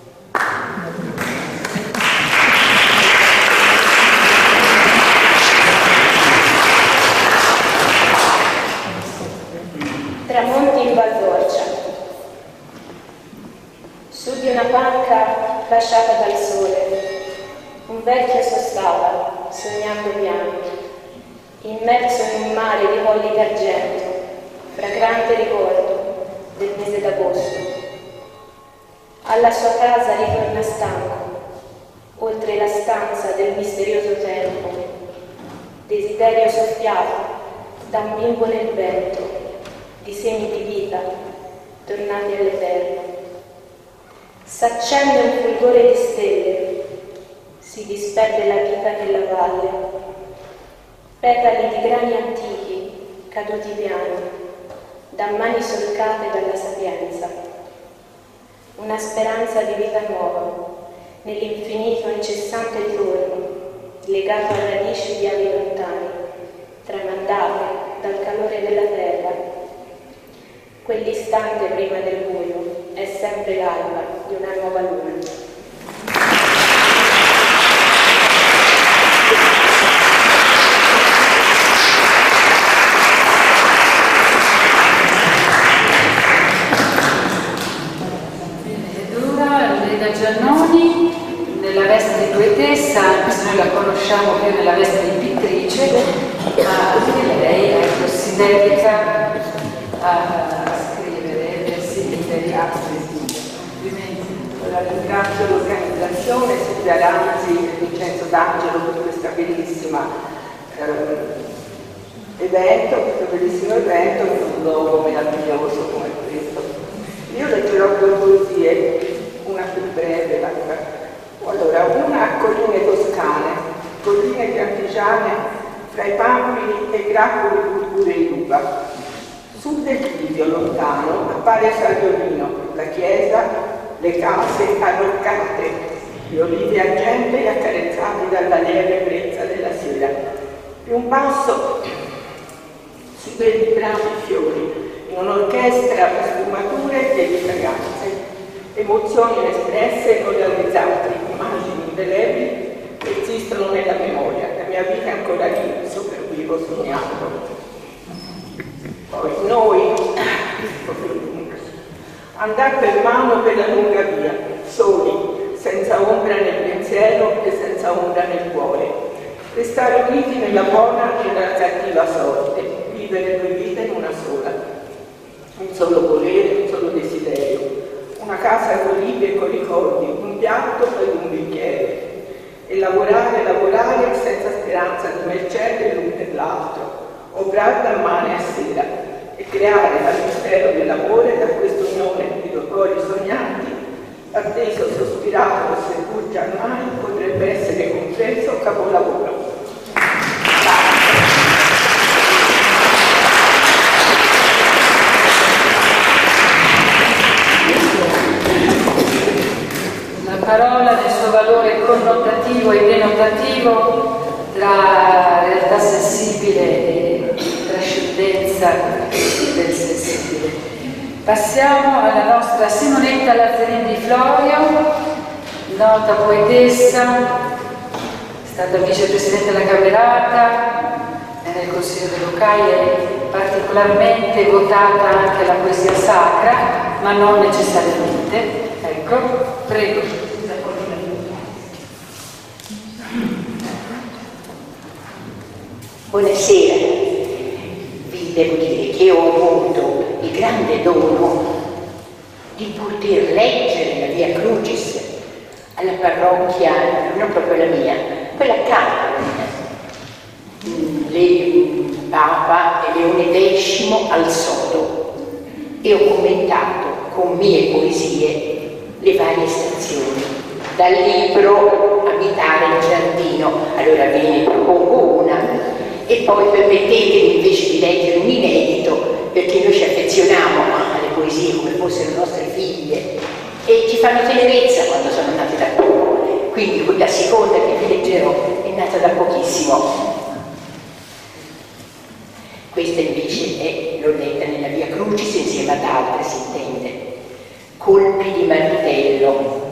Tramonti in Val d'Orcia. Su di una panca lasciata dal sole, un vecchio sostava, sognando piano, immerso in un mare di colli d'argento, fragrante ricordo del mese d'agosto. Alla sua casa ritorna stanco, oltre la stanza del misterioso tempo, desiderio soffiato da un bimbo nel vento, di semi di vita tornati all'eterno. S'accende un fulgore di stelle, si disperde la vita nella valle, petali di grani antichi caduti piani, da mani solcate dalla sapienza. Una speranza di vita nuova, nell'infinito incessante ritorno, legato a radici di avi lontani, tramandate dal calore della terra. Quell'istante prima del buio è sempre l'alba di una nuova luna. Ed ora Leda Giannoni, nella veste di poetessa, anche se noi la conosciamo più nella veste di pittrice, ma anche lei ecco, si dedica a Allora, ringrazio l'organizzazione, Silvia Ranzi e Vincenzo D'Angelo per questa bellissima eh, evento, questo bellissimo evento in un luogo meraviglioso come questo. Io leggerò due poesie, una più breve, l'altra. Allora, una a colline toscane, colline grantigiane, fra i pampini e i grappoli purpurei d'uva. Sul declivio lontano appare Saliolino, la chiesa, le case arroccate, gli olivi argentei accarezzati dalla lieve brezza della sera. Più un passo si vede brani fiori, in un'orchestra di sfumature e di fragranze, emozioni inespresse e colorizzate, immagini indelebili che esistono nella memoria. La mia vita è ancora lì, sopravvivo sognando. Poi noi, andar per mano per la lunga via, soli, senza ombra nel pensiero e senza ombra nel cuore. Restare uniti nella buona e nella cattiva sorte, vivere due vite in una sola. Un solo volere, un solo desiderio. Una casa con libri e con ricordi, un piatto e un bicchiere. e lavorare, lavorare senza speranza di mercede l'un per l'altro, obrare da mane a sera e creare dal mistero dell'amore, da questa unione di due cuori sognati, atteso, sospirato, seppur già mai potrebbe essere compreso capolavoro. La parola nel suo valore connotativo e denotativo tra realtà sensibile e trascendenza del sensibile. Passiamo alla nostra Simonetta Lazzarini di Florio, nota poetessa, è stata vicepresidente della Camerata e nel Consiglio dei Locali, è particolarmente votata anche la poesia sacra, ma non necessariamente. Ecco, prego. Buonasera, vi devo dire che ho avuto il grande dono di poter leggere la Via Crucis alla parrocchia, non proprio la mia, quella accanto, le Papa Leone decimo al Sodo, e ho commentato con mie poesie le varie stazioni, dal libro Abitare il giardino. Allora ve ne propongo una e poi permettetemi invece di leggere un inedito, perché noi ci affezioniamo alle poesie come fossero nostre figlie e ci fanno tenerezza quando sono nate da poco, quindi la seconda che vi leggerò è nata da pochissimo. Questa invece è, l'ho letta nella Via Crucis insieme ad altre, si intende. Colpi di martello.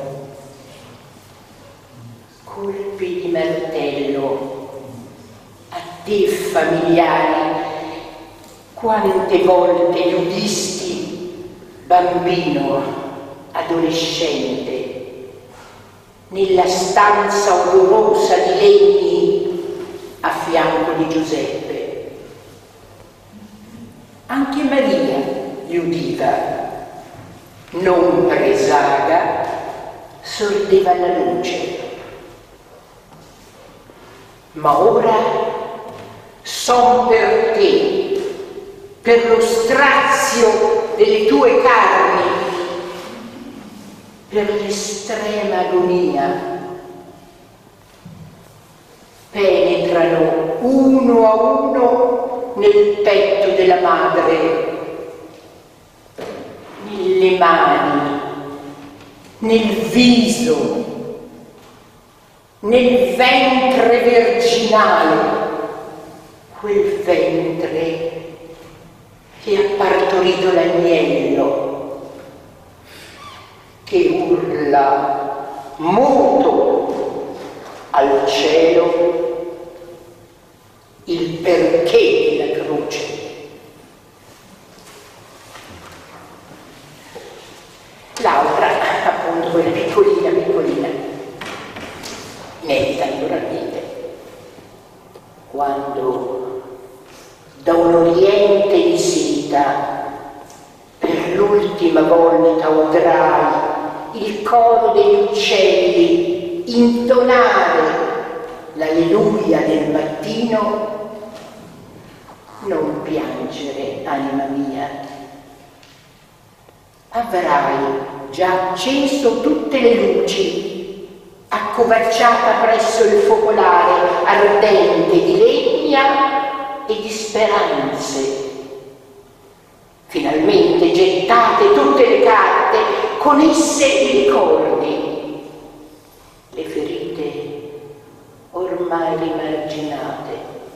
Colpi di martello. A te familiari, quante volte li udisti, bambino, adolescente, nella stanza odorosa di legni a fianco di Giuseppe. Anche Maria li udiva, non presaga, sorrideva alla luce. Ma ora son per te, per lo strazio delle tue carni, per l'estrema agonia, penetrano uno a uno nel petto della madre, nelle mani, nel viso, nel ventre virginale, quel ventre che ha partorito l'agnello, che urla muto al cielo il perché della croce. L'altra, appunto, quella piccolina, piccolina, inedita naturalmente, quando da un oriente di seta per l'ultima volta udrai il coro degli uccelli intonare l'alleluia del mattino, non piangere, anima mia. Avrai già acceso tutte le luci, accovacciata presso il focolare ardente di legna e di speranze. Finalmente gettate tutte le carte, con esse i ricordi, le ferite ormai rimarginate,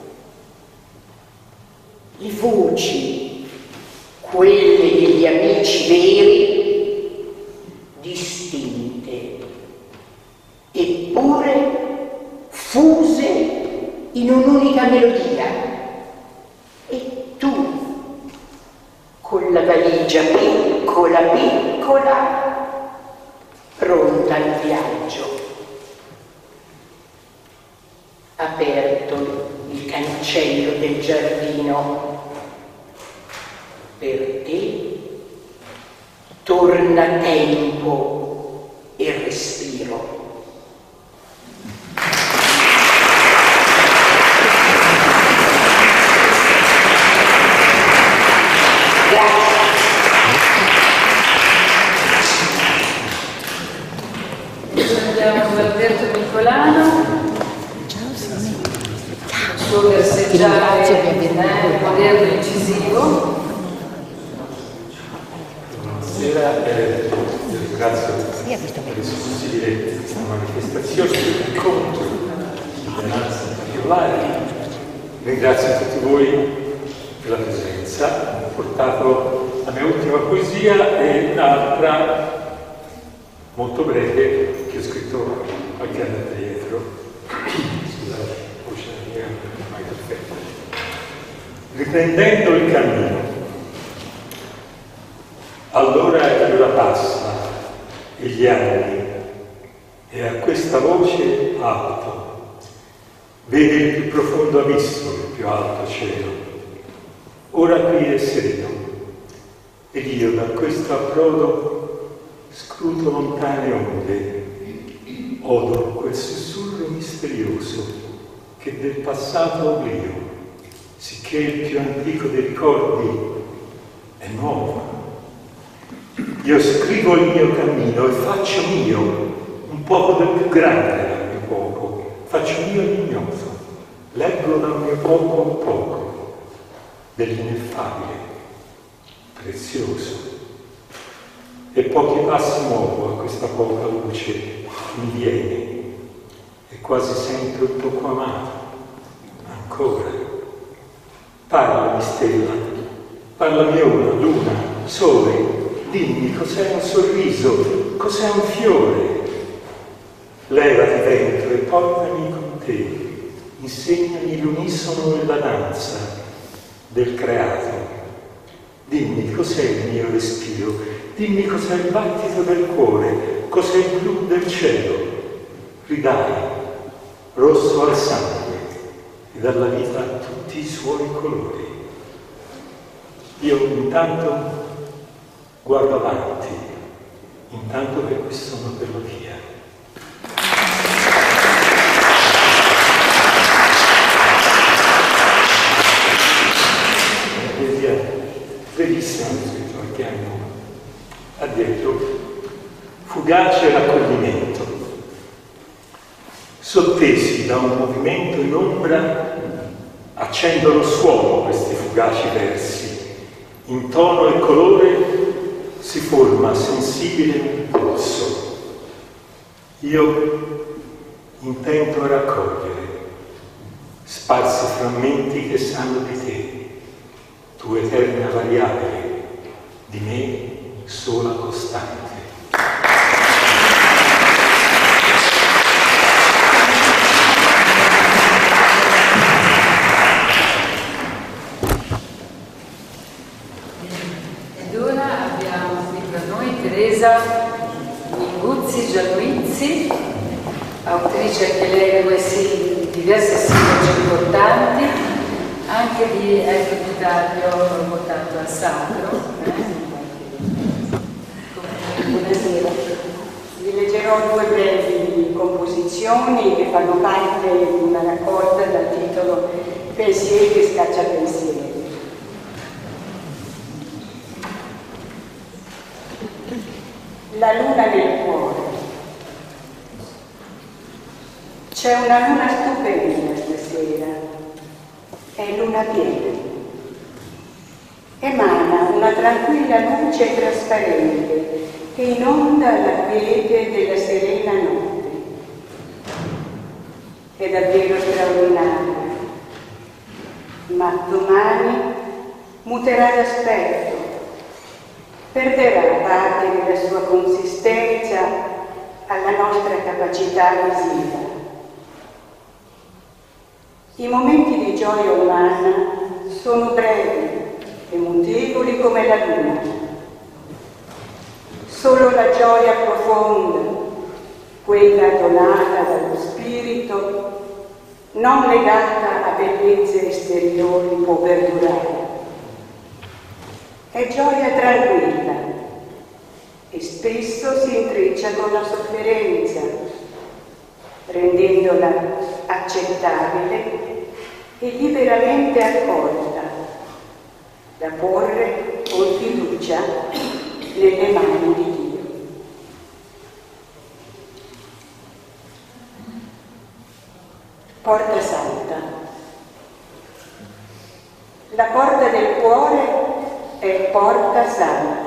le voci, quelle degli amici veri, distinte, eppure fuse in un'unica melodia. E tu, con la valigia piccola, piccola, pronta al viaggio. Aperto il cancello del giardino, per te torna tempo e respiro. suo verseggiare eh, moderno e incisivo. Buonasera, eh, ringrazio per le sussidi questa manifestazione, questo incontro di vicinanza particolare. Ringrazio tutti voi per la presenza. Ho portato la mia ultima poesia e un'altra molto breve che ho scritto qualche anno dietro. Scusate, la voce mia non è mai perfetta. Riprendendo il cammino. Allora l'ora passa e gli anni, e a questa voce alto vede il più profondo abisso, il più alto cielo. Ora qui è sereno, ed io da questo approdo scruto lontane onde, odo quel sussurro misterioso che del passato oblio, sicché il più antico dei ricordi è nuovo. Io scrivo il mio cammino e faccio mio un poco del più grande dal mio poco, faccio mio l'ignoto, leggo dal mio poco un poco, dell'ineffabile, prezioso. E pochi passi muovo a questa poca luce, mi viene, e quasi sento il poco amato, ancora. Parlami stella, parlami ora, luna, sole, dimmi cos'è un sorriso, cos'è un fiore. Levati dentro e portami con te, insegnami l'unisono e la danza del creato. Dimmi cos'è il mio respiro, dimmi cos'è il battito del cuore, cos'è il blu del cielo. Ridai, rosso al sangue e dalla vita tutti i suoi colori. Io intanto guardo avanti, intanto che questo sono per la via. Una via brevissima, ho scritto qualche anno, ha detto: fugace raccoglimento. Sottesi da un movimento in ombra, accendono suono questi fugaci versi. In tono e colore si forma sensibile un pulso. Io intento a raccogliere sparsi frammenti che sanno di te, tu eterna variabile, di me sola costante. Minguzzi Gianluizzi, autrice anche lei di questi diversi simboli importanti, anche di Epitaglio votato al sacro. Buonasera. Vi leggerò due brevi composizioni che fanno parte di una raccolta dal titolo Pensieri e scacciapensieri. La luna nel cuore. C'è una luna stupenda stasera, è luna piena. Emana una tranquilla luce trasparente che inonda la quiete della serena notte. È davvero straordinaria, ma domani muterà d'aspetto. Perderà parte della sua consistenza alla nostra capacità visiva. I momenti di gioia umana sono brevi e mutevoli come la luna. Solo la gioia profonda, quella donata dallo spirito, non legata a bellezze esteriori, può perdurare. È gioia tranquilla e spesso si intreccia con la sofferenza, rendendola accettabile e liberamente accolta, da porre con fiducia nelle mani di Dio. Porta Santa. La porta del cuore è porta santa.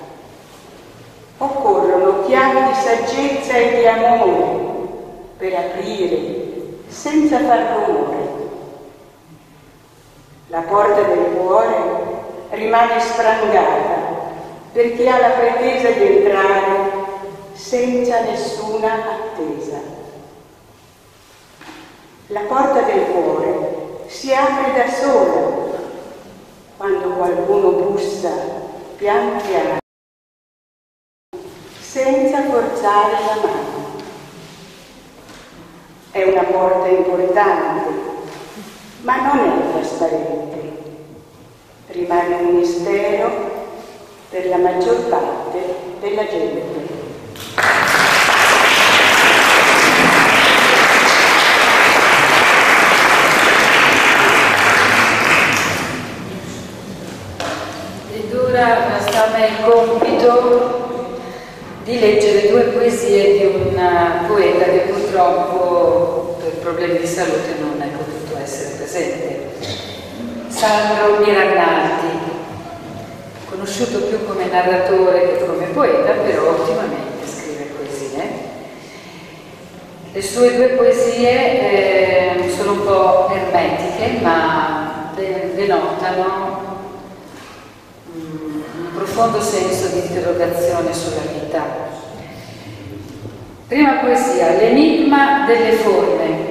Occorrono chiavi di saggezza e di amore per aprire senza far rumore. La porta del cuore rimane sprangata per chi ha la pretesa di entrare senza nessuna attesa. La porta del cuore si apre da sola quando qualcuno bussa pian piano, senza forzare la mano. È una porta importante, ma non è trasparente. Rimane un mistero per la maggior parte della gente. Ed ora sta a me il compito di leggere due poesie di un poeta che purtroppo per problemi di salute non è potuto essere presente. Sandro Miragnati, conosciuto più come narratore che come poeta, però ultimamente scrive poesie. Le sue due poesie eh, sono un po' ermetiche, ma denotano un profondo senso di interrogazione sulla vita. Prima poesia, l'enigma delle forme.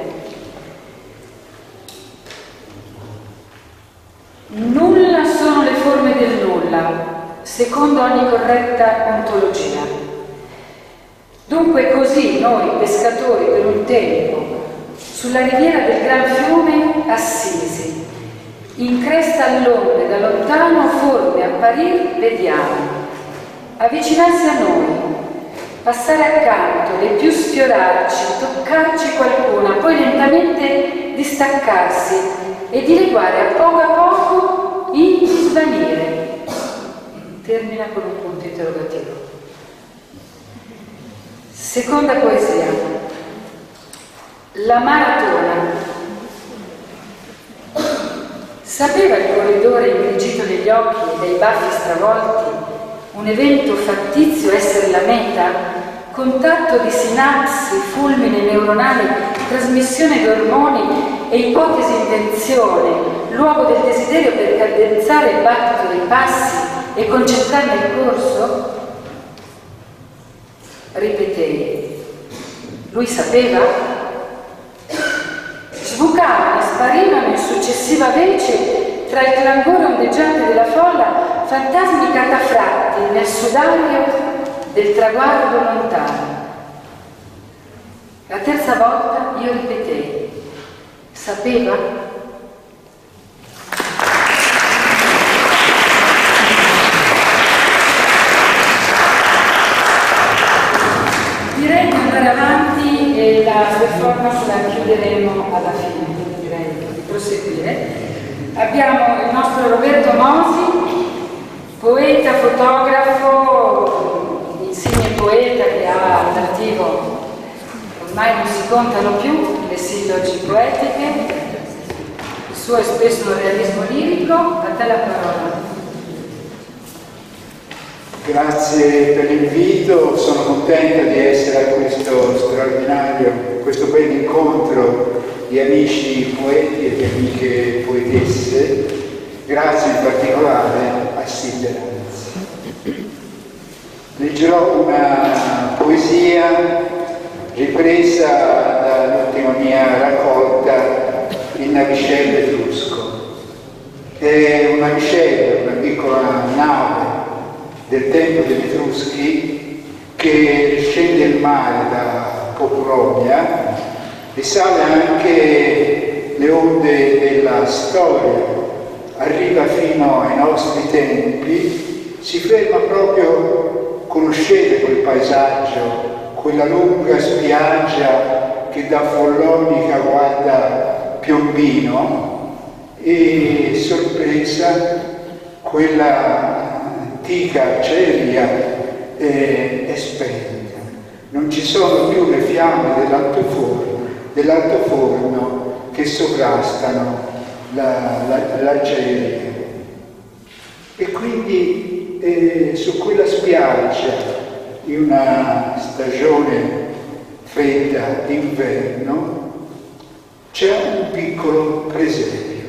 Nulla sono le forme del nulla, secondo ogni corretta ontologia. Dunque così noi, pescatori per un tempo, sulla riviera del gran fiume assisi, in cresta all'onde da lontano forme apparir vediamo, avvicinarsi a noi, passare accanto, le più sfiorarci, toccarci qualcuna, poi lentamente distaccarsi e dileguare a poco a poco in svanire. Termina con un punto interrogativo. Seconda poesia. La maratona. Sapeva il corridore ingrigito negli occhi e dai baffi stravolti un evento fattizio essere la meta? Contatto di sinapsi, fulmine neuronale, trasmissione di ormoni e ipotesi intenzione, luogo del desiderio per cadenzare il battito dei passi e concentrarne il corso? Ripetei. Lui sapeva? Sbucavano e sparivano in successiva vece tra il clangore ondeggiante della folla fantasmi catafratti nel sudario del traguardo lontano. La terza volta io ripetei, sapeva? Direi di andare avanti e la performance la chiuderemo alla fine, quindi direi di proseguire. Abbiamo il nostro Roberto Mosi, poeta, fotografo, insigne poeta che ha all'attivo, ormai non si contano più le sillogi poetiche, il suo è spesso un realismo lirico. A te la parola. Grazie per l'invito, sono contenta di essere a questo straordinario, questo bel incontro di amici poeti e di amiche poetesse. Grazie in particolare a Silvia Lanzi. Leggerò una poesia ripresa dall'ultima mia raccolta, Il navicella etrusco. È un navicella, una piccola nave del tempo degli Etruschi che scende il mare da Populonia e sale anche le onde della storia, arriva fino ai nostri tempi, si ferma proprio, conoscete quel paesaggio, quella lunga spiaggia che da Follonica guarda Piombino e sorpresa quella antica acciaieria è, è spenta. Non ci sono più le fiamme dell'altoforno, dell'altoforno che sovrastano la, la, l'acciaieria. E quindi eh, su quella spiaggia, in una stagione fredda d'inverno, c'è un piccolo presepio,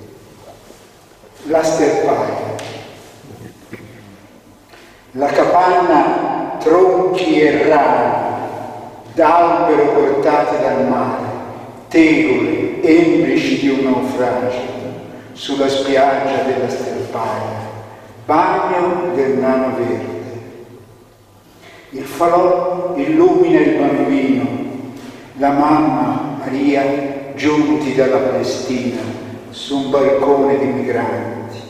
la sterpaia. La capanna tronchi e rami d'albero portati dal mare, tegole, embrici di un naufragio, sulla spiaggia della sterpaia, bagno del nano verde. Il falò illumina il bambino, la mamma Maria giunti dalla Palestina su un balcone di migranti.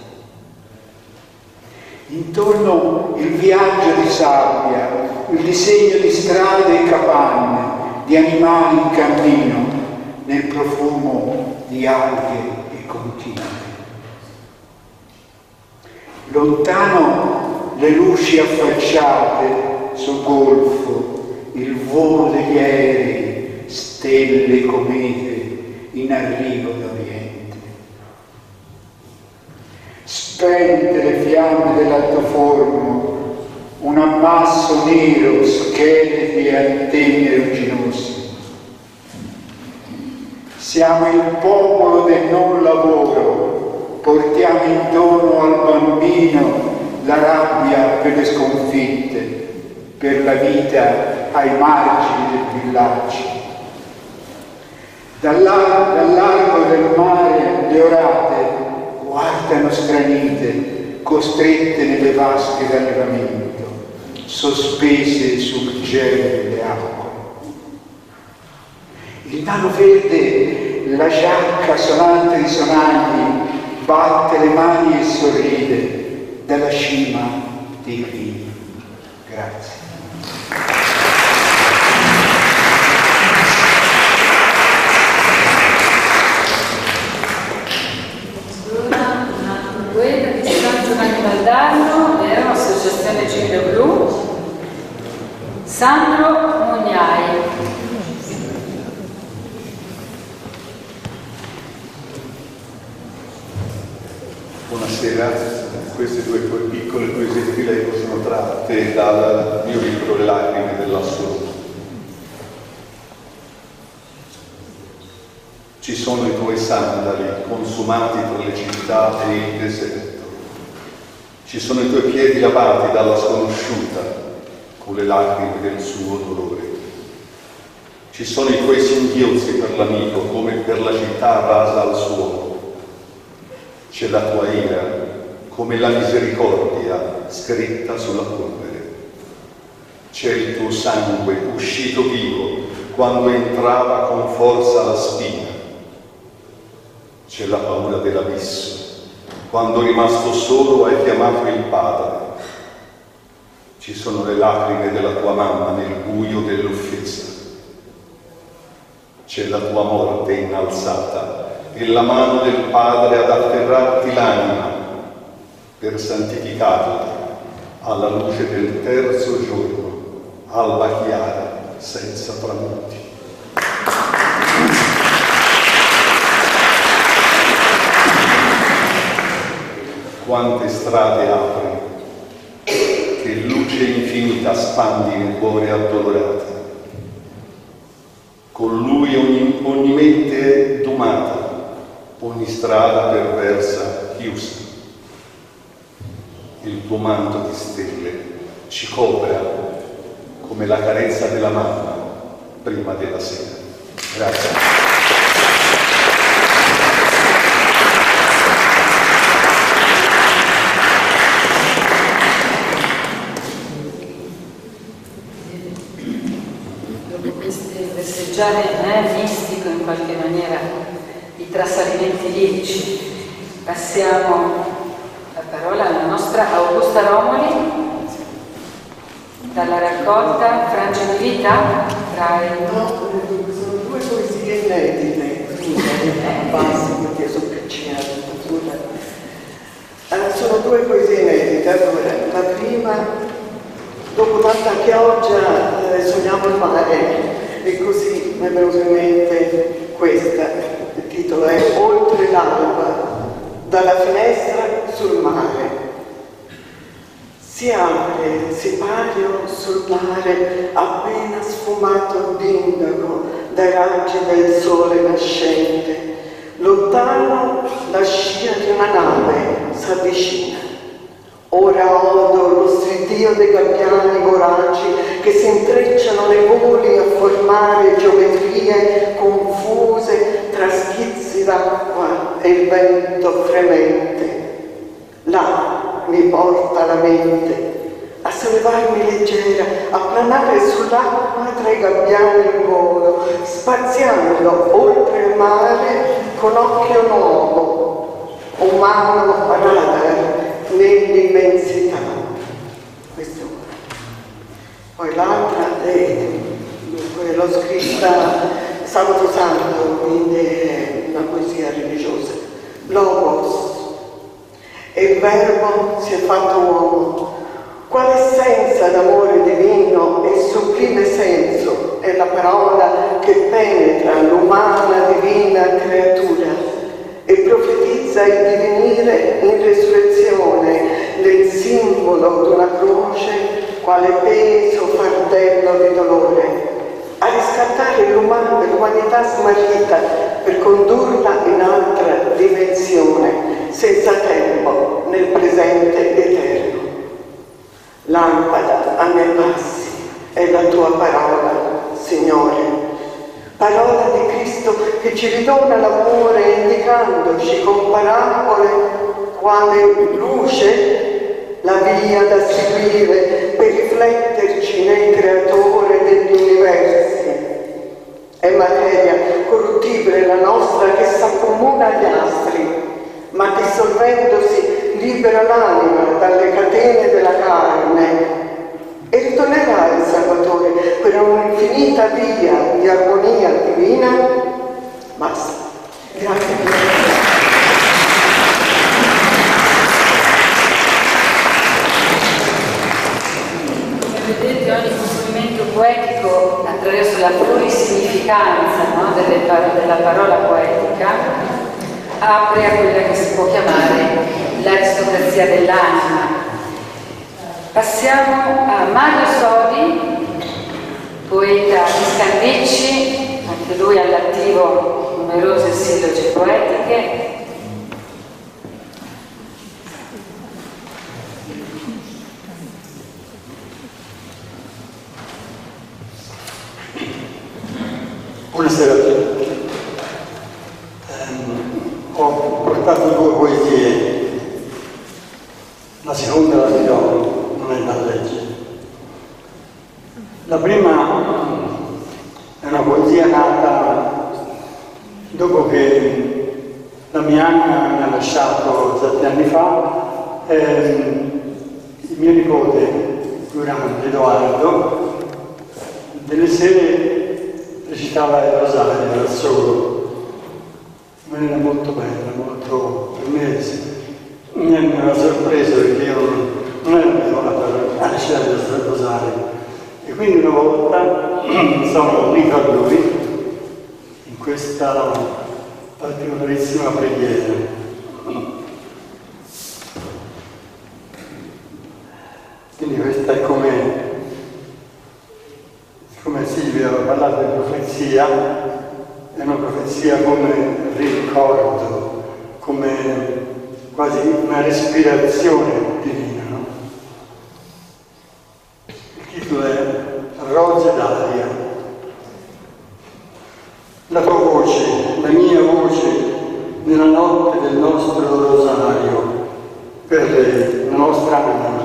Intorno il viaggio di sabbia, il disegno di strade e capanne, di animali in cammino, nel profumo di alghe e continui. Lontano le luci affacciate sul golfo, il volo degli aerei, stelle e comete in arrivo d'Oriente. Spente le fiamme dell'altoforno, un ammasso nero, scheletri e antenne rugginose. Siamo il popolo del non lavoro, portiamo in dono al bambino la rabbia per le sconfitte, per la vita ai margini del villaggio. Dall'arco del mare le orate guardano stranite, costrette nelle vasche d'allevamento, sospese sul gelo delle acque. Il nano verde, la giacca sonante di sonagli, batte le mani e sorride dalla cima dei vini. Grazie. Guerra di San Giovanni Valdarno, Nero, Associazione Ciglia Blu, Sandro Mugnai. Buonasera, queste due piccole poesie di Lego sono tratte dal mio libro Le lacrime dell'assoluto. Ci sono i tuoi sandali consumati tra le città e il deserto. Ci sono i tuoi piedi lavati dalla sconosciuta con le lacrime del suo dolore. Ci sono i tuoi singhiozzi per l'amico come per la città rasa al suolo. C'è la tua ira come la misericordia scritta sulla polvere. C'è il tuo sangue uscito vivo quando entrava con forza la spina. C'è la paura dell'abisso, quando rimasto solo hai chiamato il Padre. Ci sono le lacrime della tua mamma nel buio dell'offesa. C'è la tua morte innalzata e la mano del Padre ad afferrarti l'anima per santificarla alla luce del terzo giorno, alba chiara, senza tramonti. Quante strade apri, che luce infinita spandi nel cuore addolorato. Con lui ogni, ogni mente è domata, ogni strada perversa chiusa. Il tuo manto di stelle ci copra come la carezza della mamma prima della sera. Grazie. Eh, mistico in qualche maniera i trasalimenti lirici. Passiamo la parola alla nostra Augusta Romoli dalla raccolta Frange di vita tra i... No, sono due poesie inedite, basta perché sono piccina, sono due poesie inedite. Allora, la prima, dopo tanta pioggia eh, sogniamo il mare. E così mi è venuta in mente questa, il titolo è Oltre l'alba, dalla finestra sul mare. Si apre, sipario sul mare appena sfumato d'indago dai raggi del sole nascente. Lontano la scia di una nave s'avvicina. Ora odo lo stridio dei gabbiani voraci che si intrecciano nei voli a formare geometrie confuse tra schizzi d'acqua e il vento fremente. Là mi porta la mente a sollevarmi leggera, a planare sull'acqua tra i gabbiani in volo, spaziando oltre il mare con occhio nuovo, umano radar nell'immensità. Questo. Poi l'altra è, dunque, l'ho scritta sabato santo, quindi è una poesia religiosa. Logos. E il Verbo si è fatto uomo. Quale essenza d'amore divino e sublime senso è la parola che penetra l'umana divina creatura e profetizza il divenire in resurrezione nel simbolo d'una croce quale peso fardello di dolore, a riscattare l'uman- l'umanità smarrita per condurla in altra dimensione, senza tempo, nel presente eterno. Lampada a miei passi è la tua parola, Signore. Parola di Cristo che ci ridona l'amore indicandoci con parabole quale luce la via da seguire per rifletterci nel creatore degli universi. È materia corruttibile la nostra che s'accomuna agli astri, ma dissolvendosi libera l'anima dalle catene della carne e ritornerà il Salvatore per un'infinita via di armonia divina. Basta. Grazie mille. Come vedete, ogni costruimento poetico attraverso la plurisignificanza, no, delle par- della parola poetica apre a quella che si può chiamare l'aristocrazia dell'anima. Passiamo a Mario Sodi, poeta di Scandicci, anche lui all'attivo numerose silloge poetiche. Buonasera a tutti. Um, ho portato due poesie, la seconda la dirò, non è da leggere. La prima è una poesia nata dopo che la mia Anna mi ha lasciato sette anni fa. Ehm, il mio nipote più grande, Edoardo, delle sere recitava il rosario da solo. Ma era molto bella, molto, per me mi aveva sorpreso perché io non, non ero abituato a recitare il rosario. E quindi una volta sono unito a lui in questa particolarissima preghiera. Quindi questa è come, come Silvia aveva parlato di profezia, è una profezia come ricordo, come quasi una respirazione divina, no? Il titolo è Rose d'aria. La tua voce, la mia voce, nella notte del nostro rosario, per lei, la nostra anima.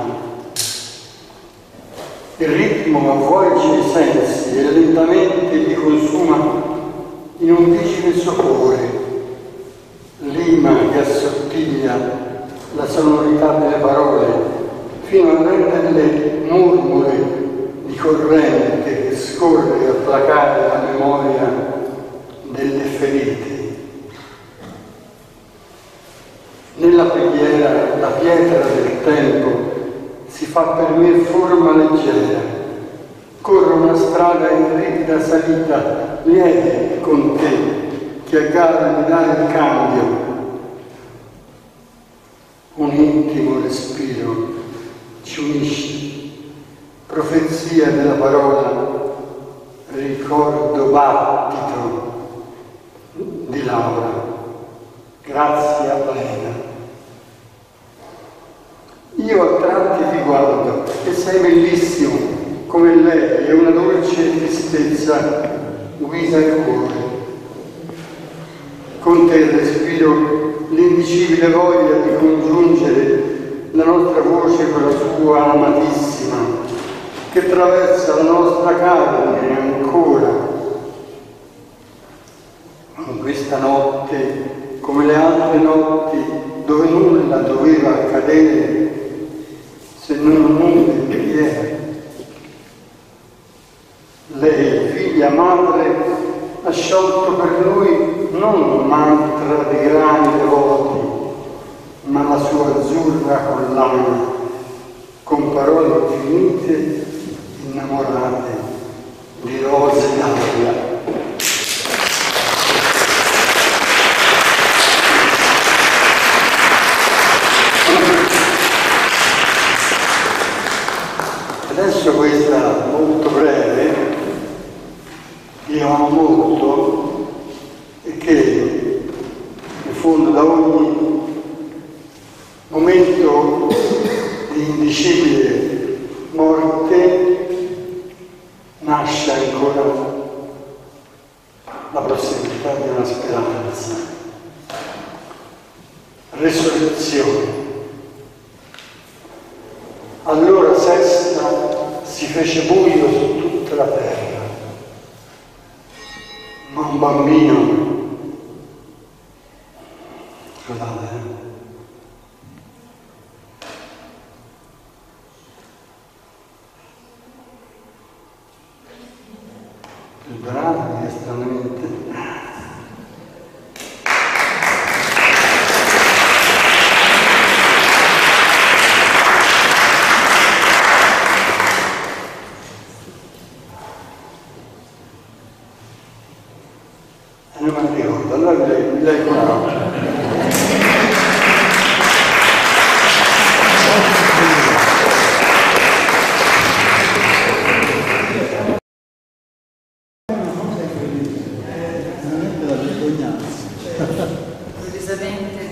Il ritmo avvolge i sensi e lentamente li consuma in un vigile sopore, lima che assottiglia la sonorità delle parole fino a renderle murmure di corrente che scorre a placare la memoria delle ferite. Nella preghiera la pietra del tempo si fa per me forma leggera, corro una strada in ripida salita lieve con te, che a gara mi dà il cambio un intimo respiro ci unisce, profezia della parola, ricordo battito di Laura, grazia plena. Io a tratti ti guardo e sei bellissimo come lei, e una dolce tristezza guida il cuore. Con te respiro l'indicibile voglia di congiungere la nostra voce con la sua amatissima, che attraversa la nostra carne ancora. In questa notte, come le altre notti, dove nulla doveva accadere se non un nulla di preghiera, lei, figlia, madre, ha sciolto per lui non un mantra di grani devoti, ma la sua azzurra collana, con parole infinite, innamorate di rose d'aria. Adesso questa molto breve, io amo molto, e che in fondo da ogni momento di indicibile morte nasce ancora la possibilità di una speranza. Resurrezione. Allora sesta si fece buio su tutta la terra, ma un bambino, scusate, eh? il brano è stranamente... Non me ne ricordo, allora mi leggo una. Precisamente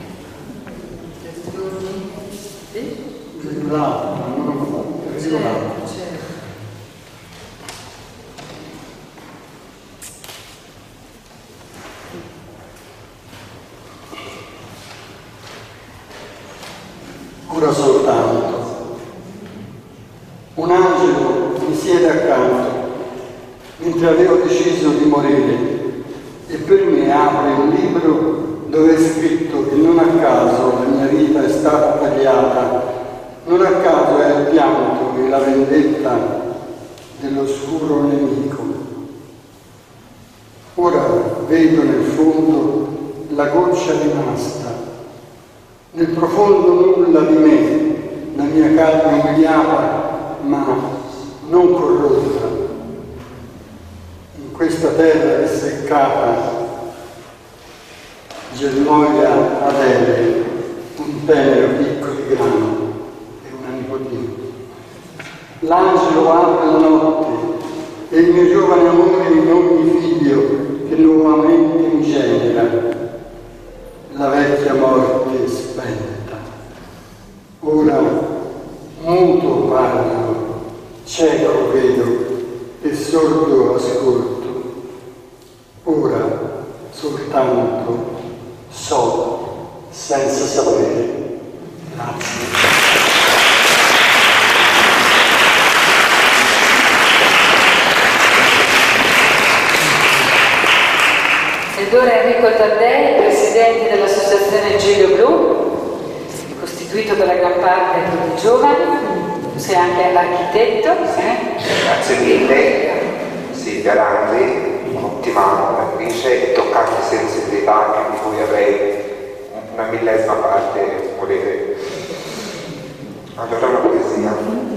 Bravo, non lo certo. Ora soltanto un angelo mi siede accanto mentre avevo deciso di morire, e per me apre un libro dove è scritto che non a caso la mia vita è stata tagliata, non a caso è il pianto e la vendetta dell'oscuro nemico. Ora vedo nel fondo la goccia rimasta, nel profondo nulla di me, la mia carne umiliata ma non corrotta. In questa terra seccata germoglia Adele, un tenero picco di grano e una nipotina. L'angelo apre la notte e il mio giovane amore in ogni figlio che nuovamente mi genera. La vecchia morte spenta. Ora muto parlo, cieco vedo e sordo ascolto. Ora soltanto so senza sapere. Grazie. Ed ora Enrico Taddei, presidente dell'associazione Giglio Blu, costituito per la gran parte di giovani, tu sei anche l'architetto. Eh? Grazie mille, Silvia Landri, un'ottima attrice e toccante sensibilità di cui avrei una millesima parte volere. Allora una poesia.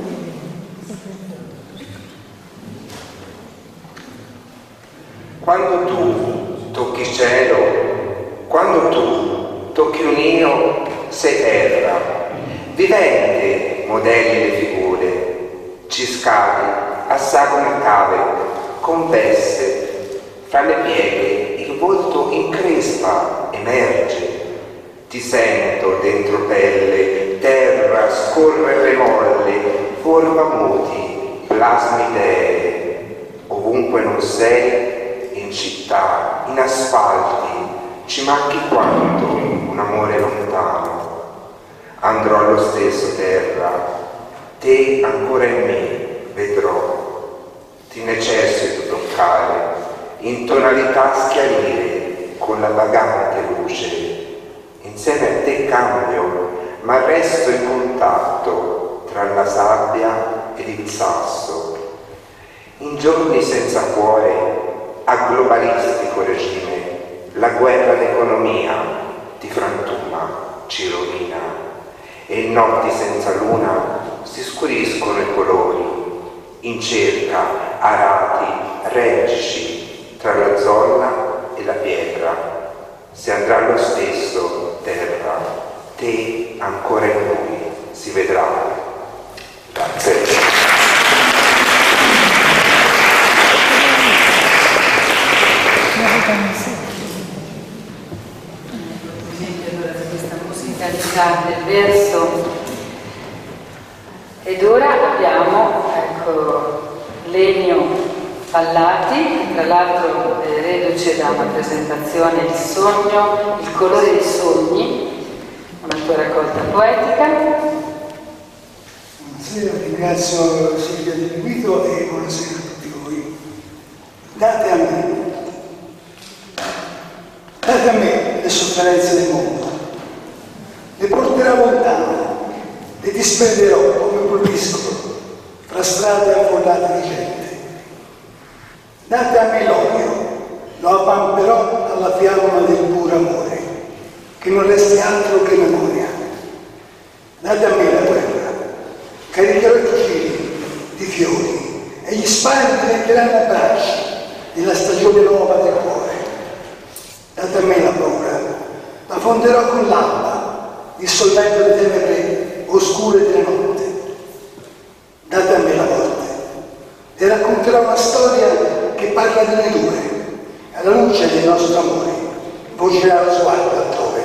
Quando tu tocchi cielo, quando tu tocchi un io, sei terra, vivente modelli le figure, ci scavi, assagono cave, convesse, fra le pieghe il volto increspa, emerge, ti sento dentro pelle, terra, scorrere molle, forma muti, plasmi idee, ovunque non sei, in città, in asfalti, ci manchi quanto un amore lontano. Andrò allo stesso terra, te ancora in me vedrò, ti necessito toccare, in tonalità schiarire con la vagante luce. Insieme a te cambio, ma resto in contatto tra la sabbia ed il sasso. In giorni senza cuore, a globalistico regime, la guerra d'economia ti frantuma, ci rovina, e in notti senza luna si scuriscono i colori, in cerca, arati, reggici, tra la zolla e la pietra. Si andrà lo stesso, terra, te ancora in noi si vedrà. Grazie. Questa musicalità del verso. Ed ora abbiamo, ecco, Lenio Pallati, che tra l'altro è reduce da una presentazione Il sogno, il colore dei sogni, una tua raccolta poetica. Buonasera, ringrazio Silvia dell'invito e buonasera a tutti voi. Date a me, date a me le sofferenze del mondo, le porterò lontano, le disperderò come un pulviscolo fra strade affollate di gente. Date a me l'odio, lo appamperò alla fiamma del puro amore, che non resti altro che memoria. Date a me la guerra, caricherò i fucili di fiori e gli spari diventeranno abbracci nella stagione nuova del cuore. Date a me la paura, la fonderò con l'alba, dissolvendo le tenebre oscure della notte. Date a me la morte, e racconterò una storia che parla di noi due, alla luce del nostro amore, vocerà lo sguardo altrove.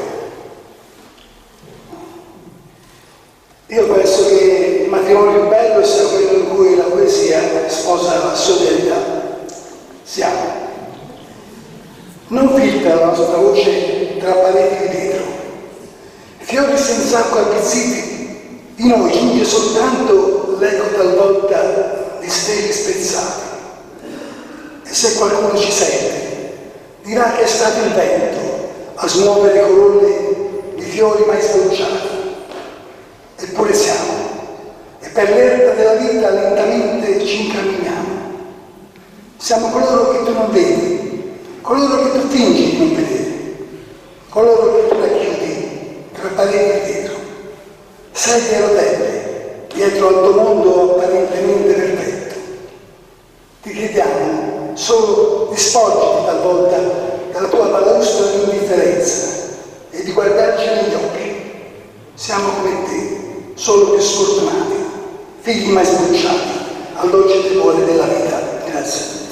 Io penso che il matrimonio più bello sia quello in cui la poesia sposa la solidarietà. Siamo. Non filtra la nostra voce tra pareti di vetro. Fiori senza acqua appizziti, di noi giunge soltanto l'eco talvolta di steli spezzati. E se qualcuno ci sente, dirà che è stato il vento a smuovere colonne di fiori mai sbocciati. Eppure siamo, e per l'erba della vita lentamente ci incamminiamo. Siamo coloro che tu non vedi, coloro che tu fingi di non vedere, coloro che tu racchiudi tra pareti di dietro. Sedie e rotelle dietro al tuo mondo apparentemente perfetto. Ti chiediamo solo di sporgerti talvolta dalla tua balaustra di indifferenza e di guardarci negli occhi. Siamo come te, solo più sfortunati, figli mai sbocciati al dolce tepore della vita. Grazie a tutti.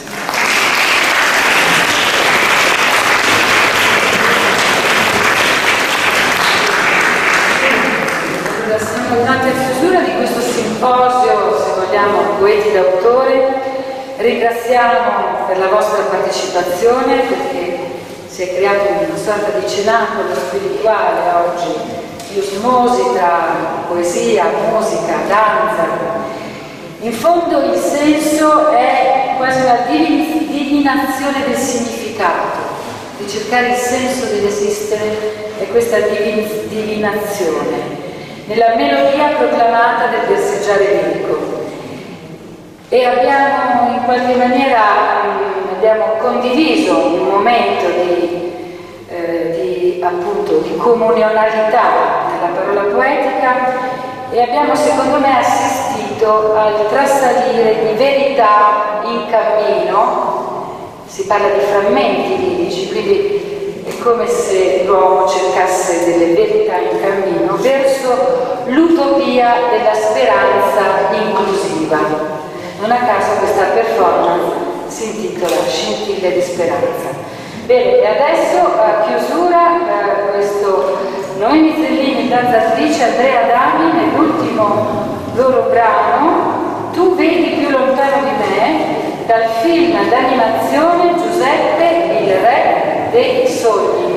Siamo giunti a chiusura di questo simposio, se vogliamo, poeti d'autore. Ringraziamo per la vostra partecipazione, perché si è creato una sorta di cenacolo spirituale oggi, di osmosi tra poesia, musica, danza. In fondo il senso è quasi una divinazione del significato, di cercare il senso dell'esistere è questa divin- divinazione, nella melodia proclamata del verseggiare lirico. E abbiamo in qualche maniera mh, abbiamo condiviso un momento di, eh, di, appunto, di comunionalità nella parola poetica e abbiamo secondo me assistito al trasalire di verità in cammino. Si parla di frammenti lirici, quindi è come se l'uomo cercasse delle verità in cammino verso l'utopia della speranza inclusiva. Non a caso questa performance si intitola Scintille di speranza. Bene, e adesso a chiusura eh, questo Noemi Zellini, danzatrice, Andrea Adami nell'ultimo loro brano Tu vedi più lontano di me, dal film d'animazione Giuseppe il re dei sogni.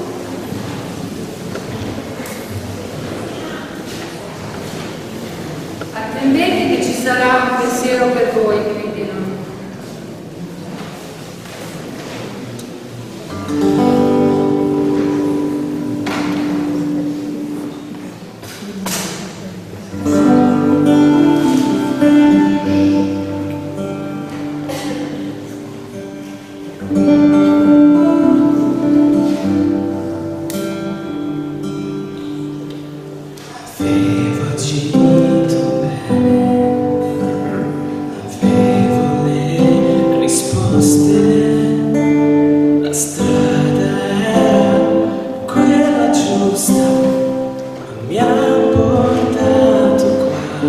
Attendete che ci sarà un pensiero per voi, quindi non... Avevo agito bene, avevo le risposte, la strada era quella giusta, ma mi ha portato qua.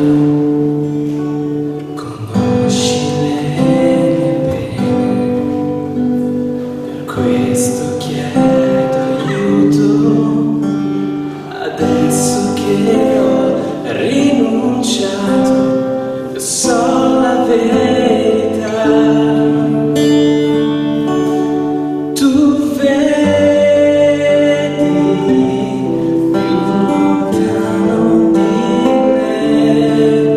Conosci le mie pene, per questo chiedo aiuto, adesso che ho rinunciato, so la verità. Tu vedi più lontano di me,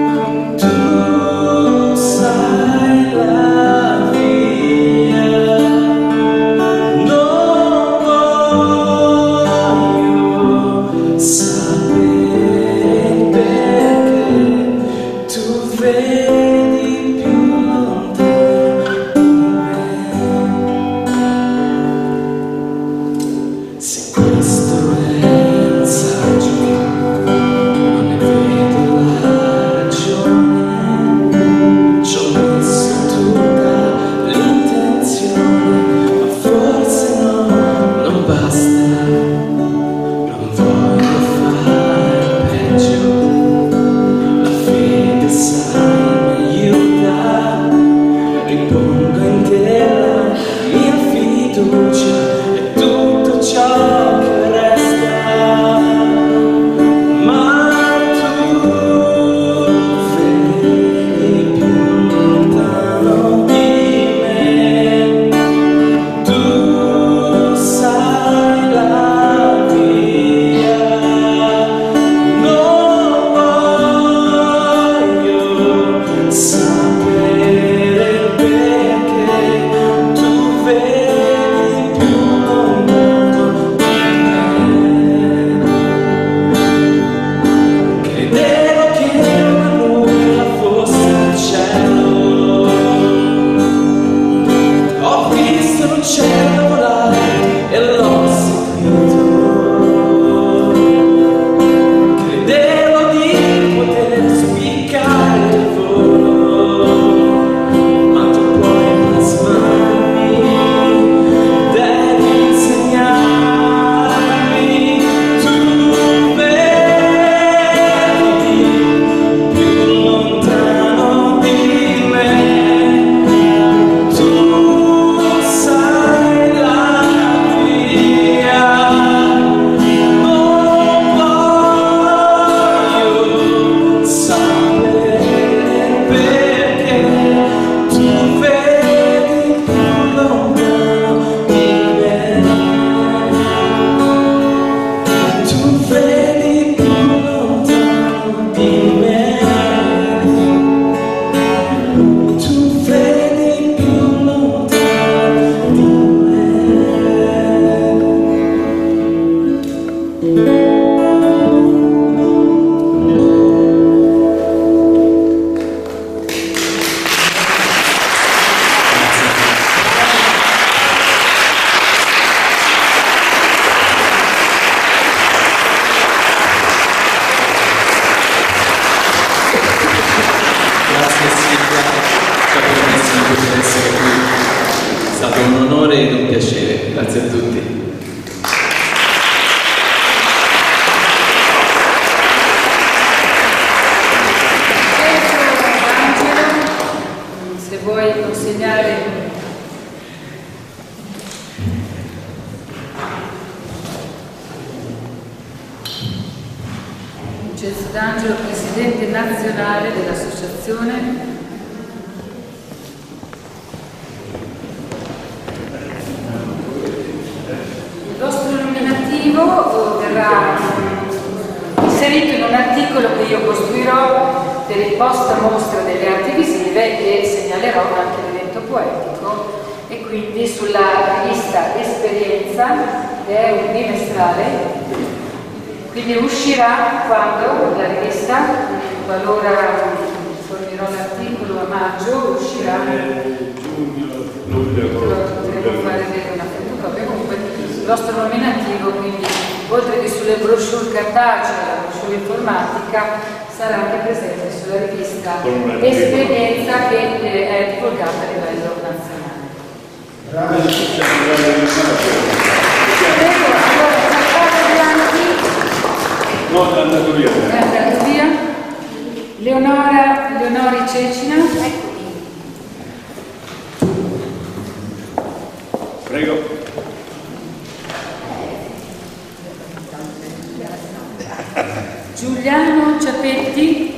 tu sai la via, non voglio sapere perché tu vedi più lontano di me. Se questo è un saggio, non ne vedo la ragione. Ci ho messo tutta l'intenzione, ma forse no, non basta. Non voglio fare peggio, la fede sai mi aiuta, ripongo in te la mia fiducia e tutto ciò che resta Vincenzo D'Angelo, presidente nazionale dell'associazione. Il vostro nominativo verrà inserito in un articolo che io costruirò per il post mostra delle arti visive e segnalerò anche l'evento poetico, e quindi sulla rivista Esperienza, che è un bimestrale, quindi uscirà quando la rivista, qualora fornirò l'articolo a maggio, uscirà potremo fare una fotocopia. Comunque il vostro nominativo, quindi oltre che sulle brochure cartacee e la brochure informatica, sarà anche presente sulla rivista Esperienza, che è divulgata a livello nazionale. Prego, allora, No, è andato via. È andato via. Leonora, Leonori Cecina. Prego. Giuliano Ciapetti.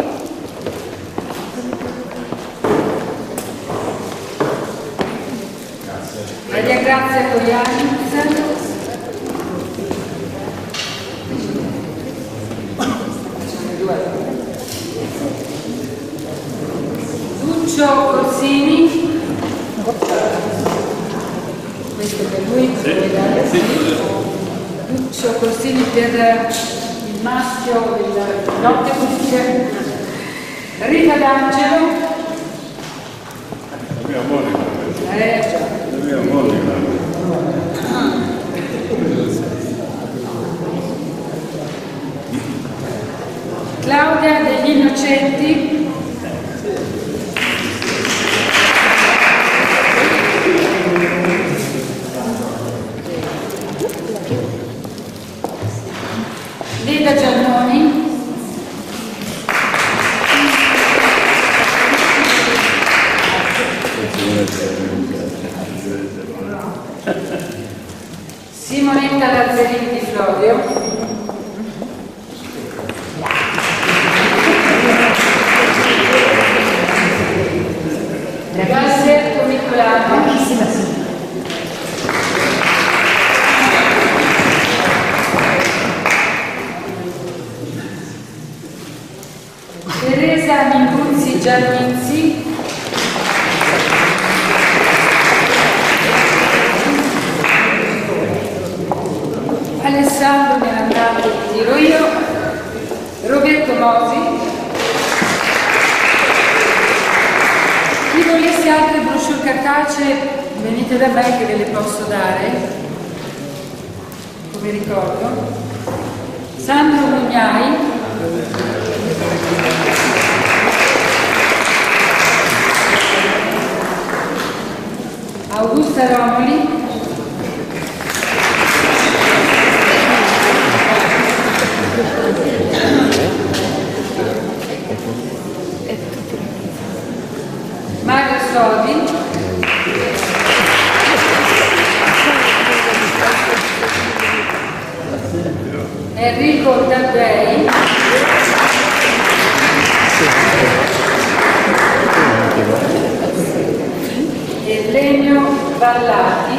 Maria Grazia Coglianz. Lucio Corsini, questo per lui, Lucio Corsini per il maschio della notte buia. Rita D'Angelo, La mia Monica. eh già, La mia Monica. Claudia degli Innocenti. Leda Giannoni. Simonetta Lazzarini di Florio. Alberto Micolano. Teresa Minguzzi Giannizzi. Alessandro Melandato, tiro io. Roberto Mosi. Chi volesse altre brochure cartacee, venite da me che ve le posso dare, come ricordo. Sandro Mugnai. Augusta Romoli. Mario Sodi. Enrico Taddei. Eugenio Vallati.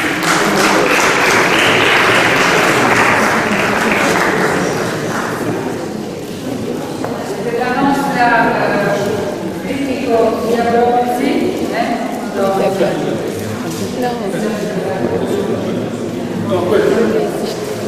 Per la nostra eh, critico di Abruzzi, eh? No, no, questo.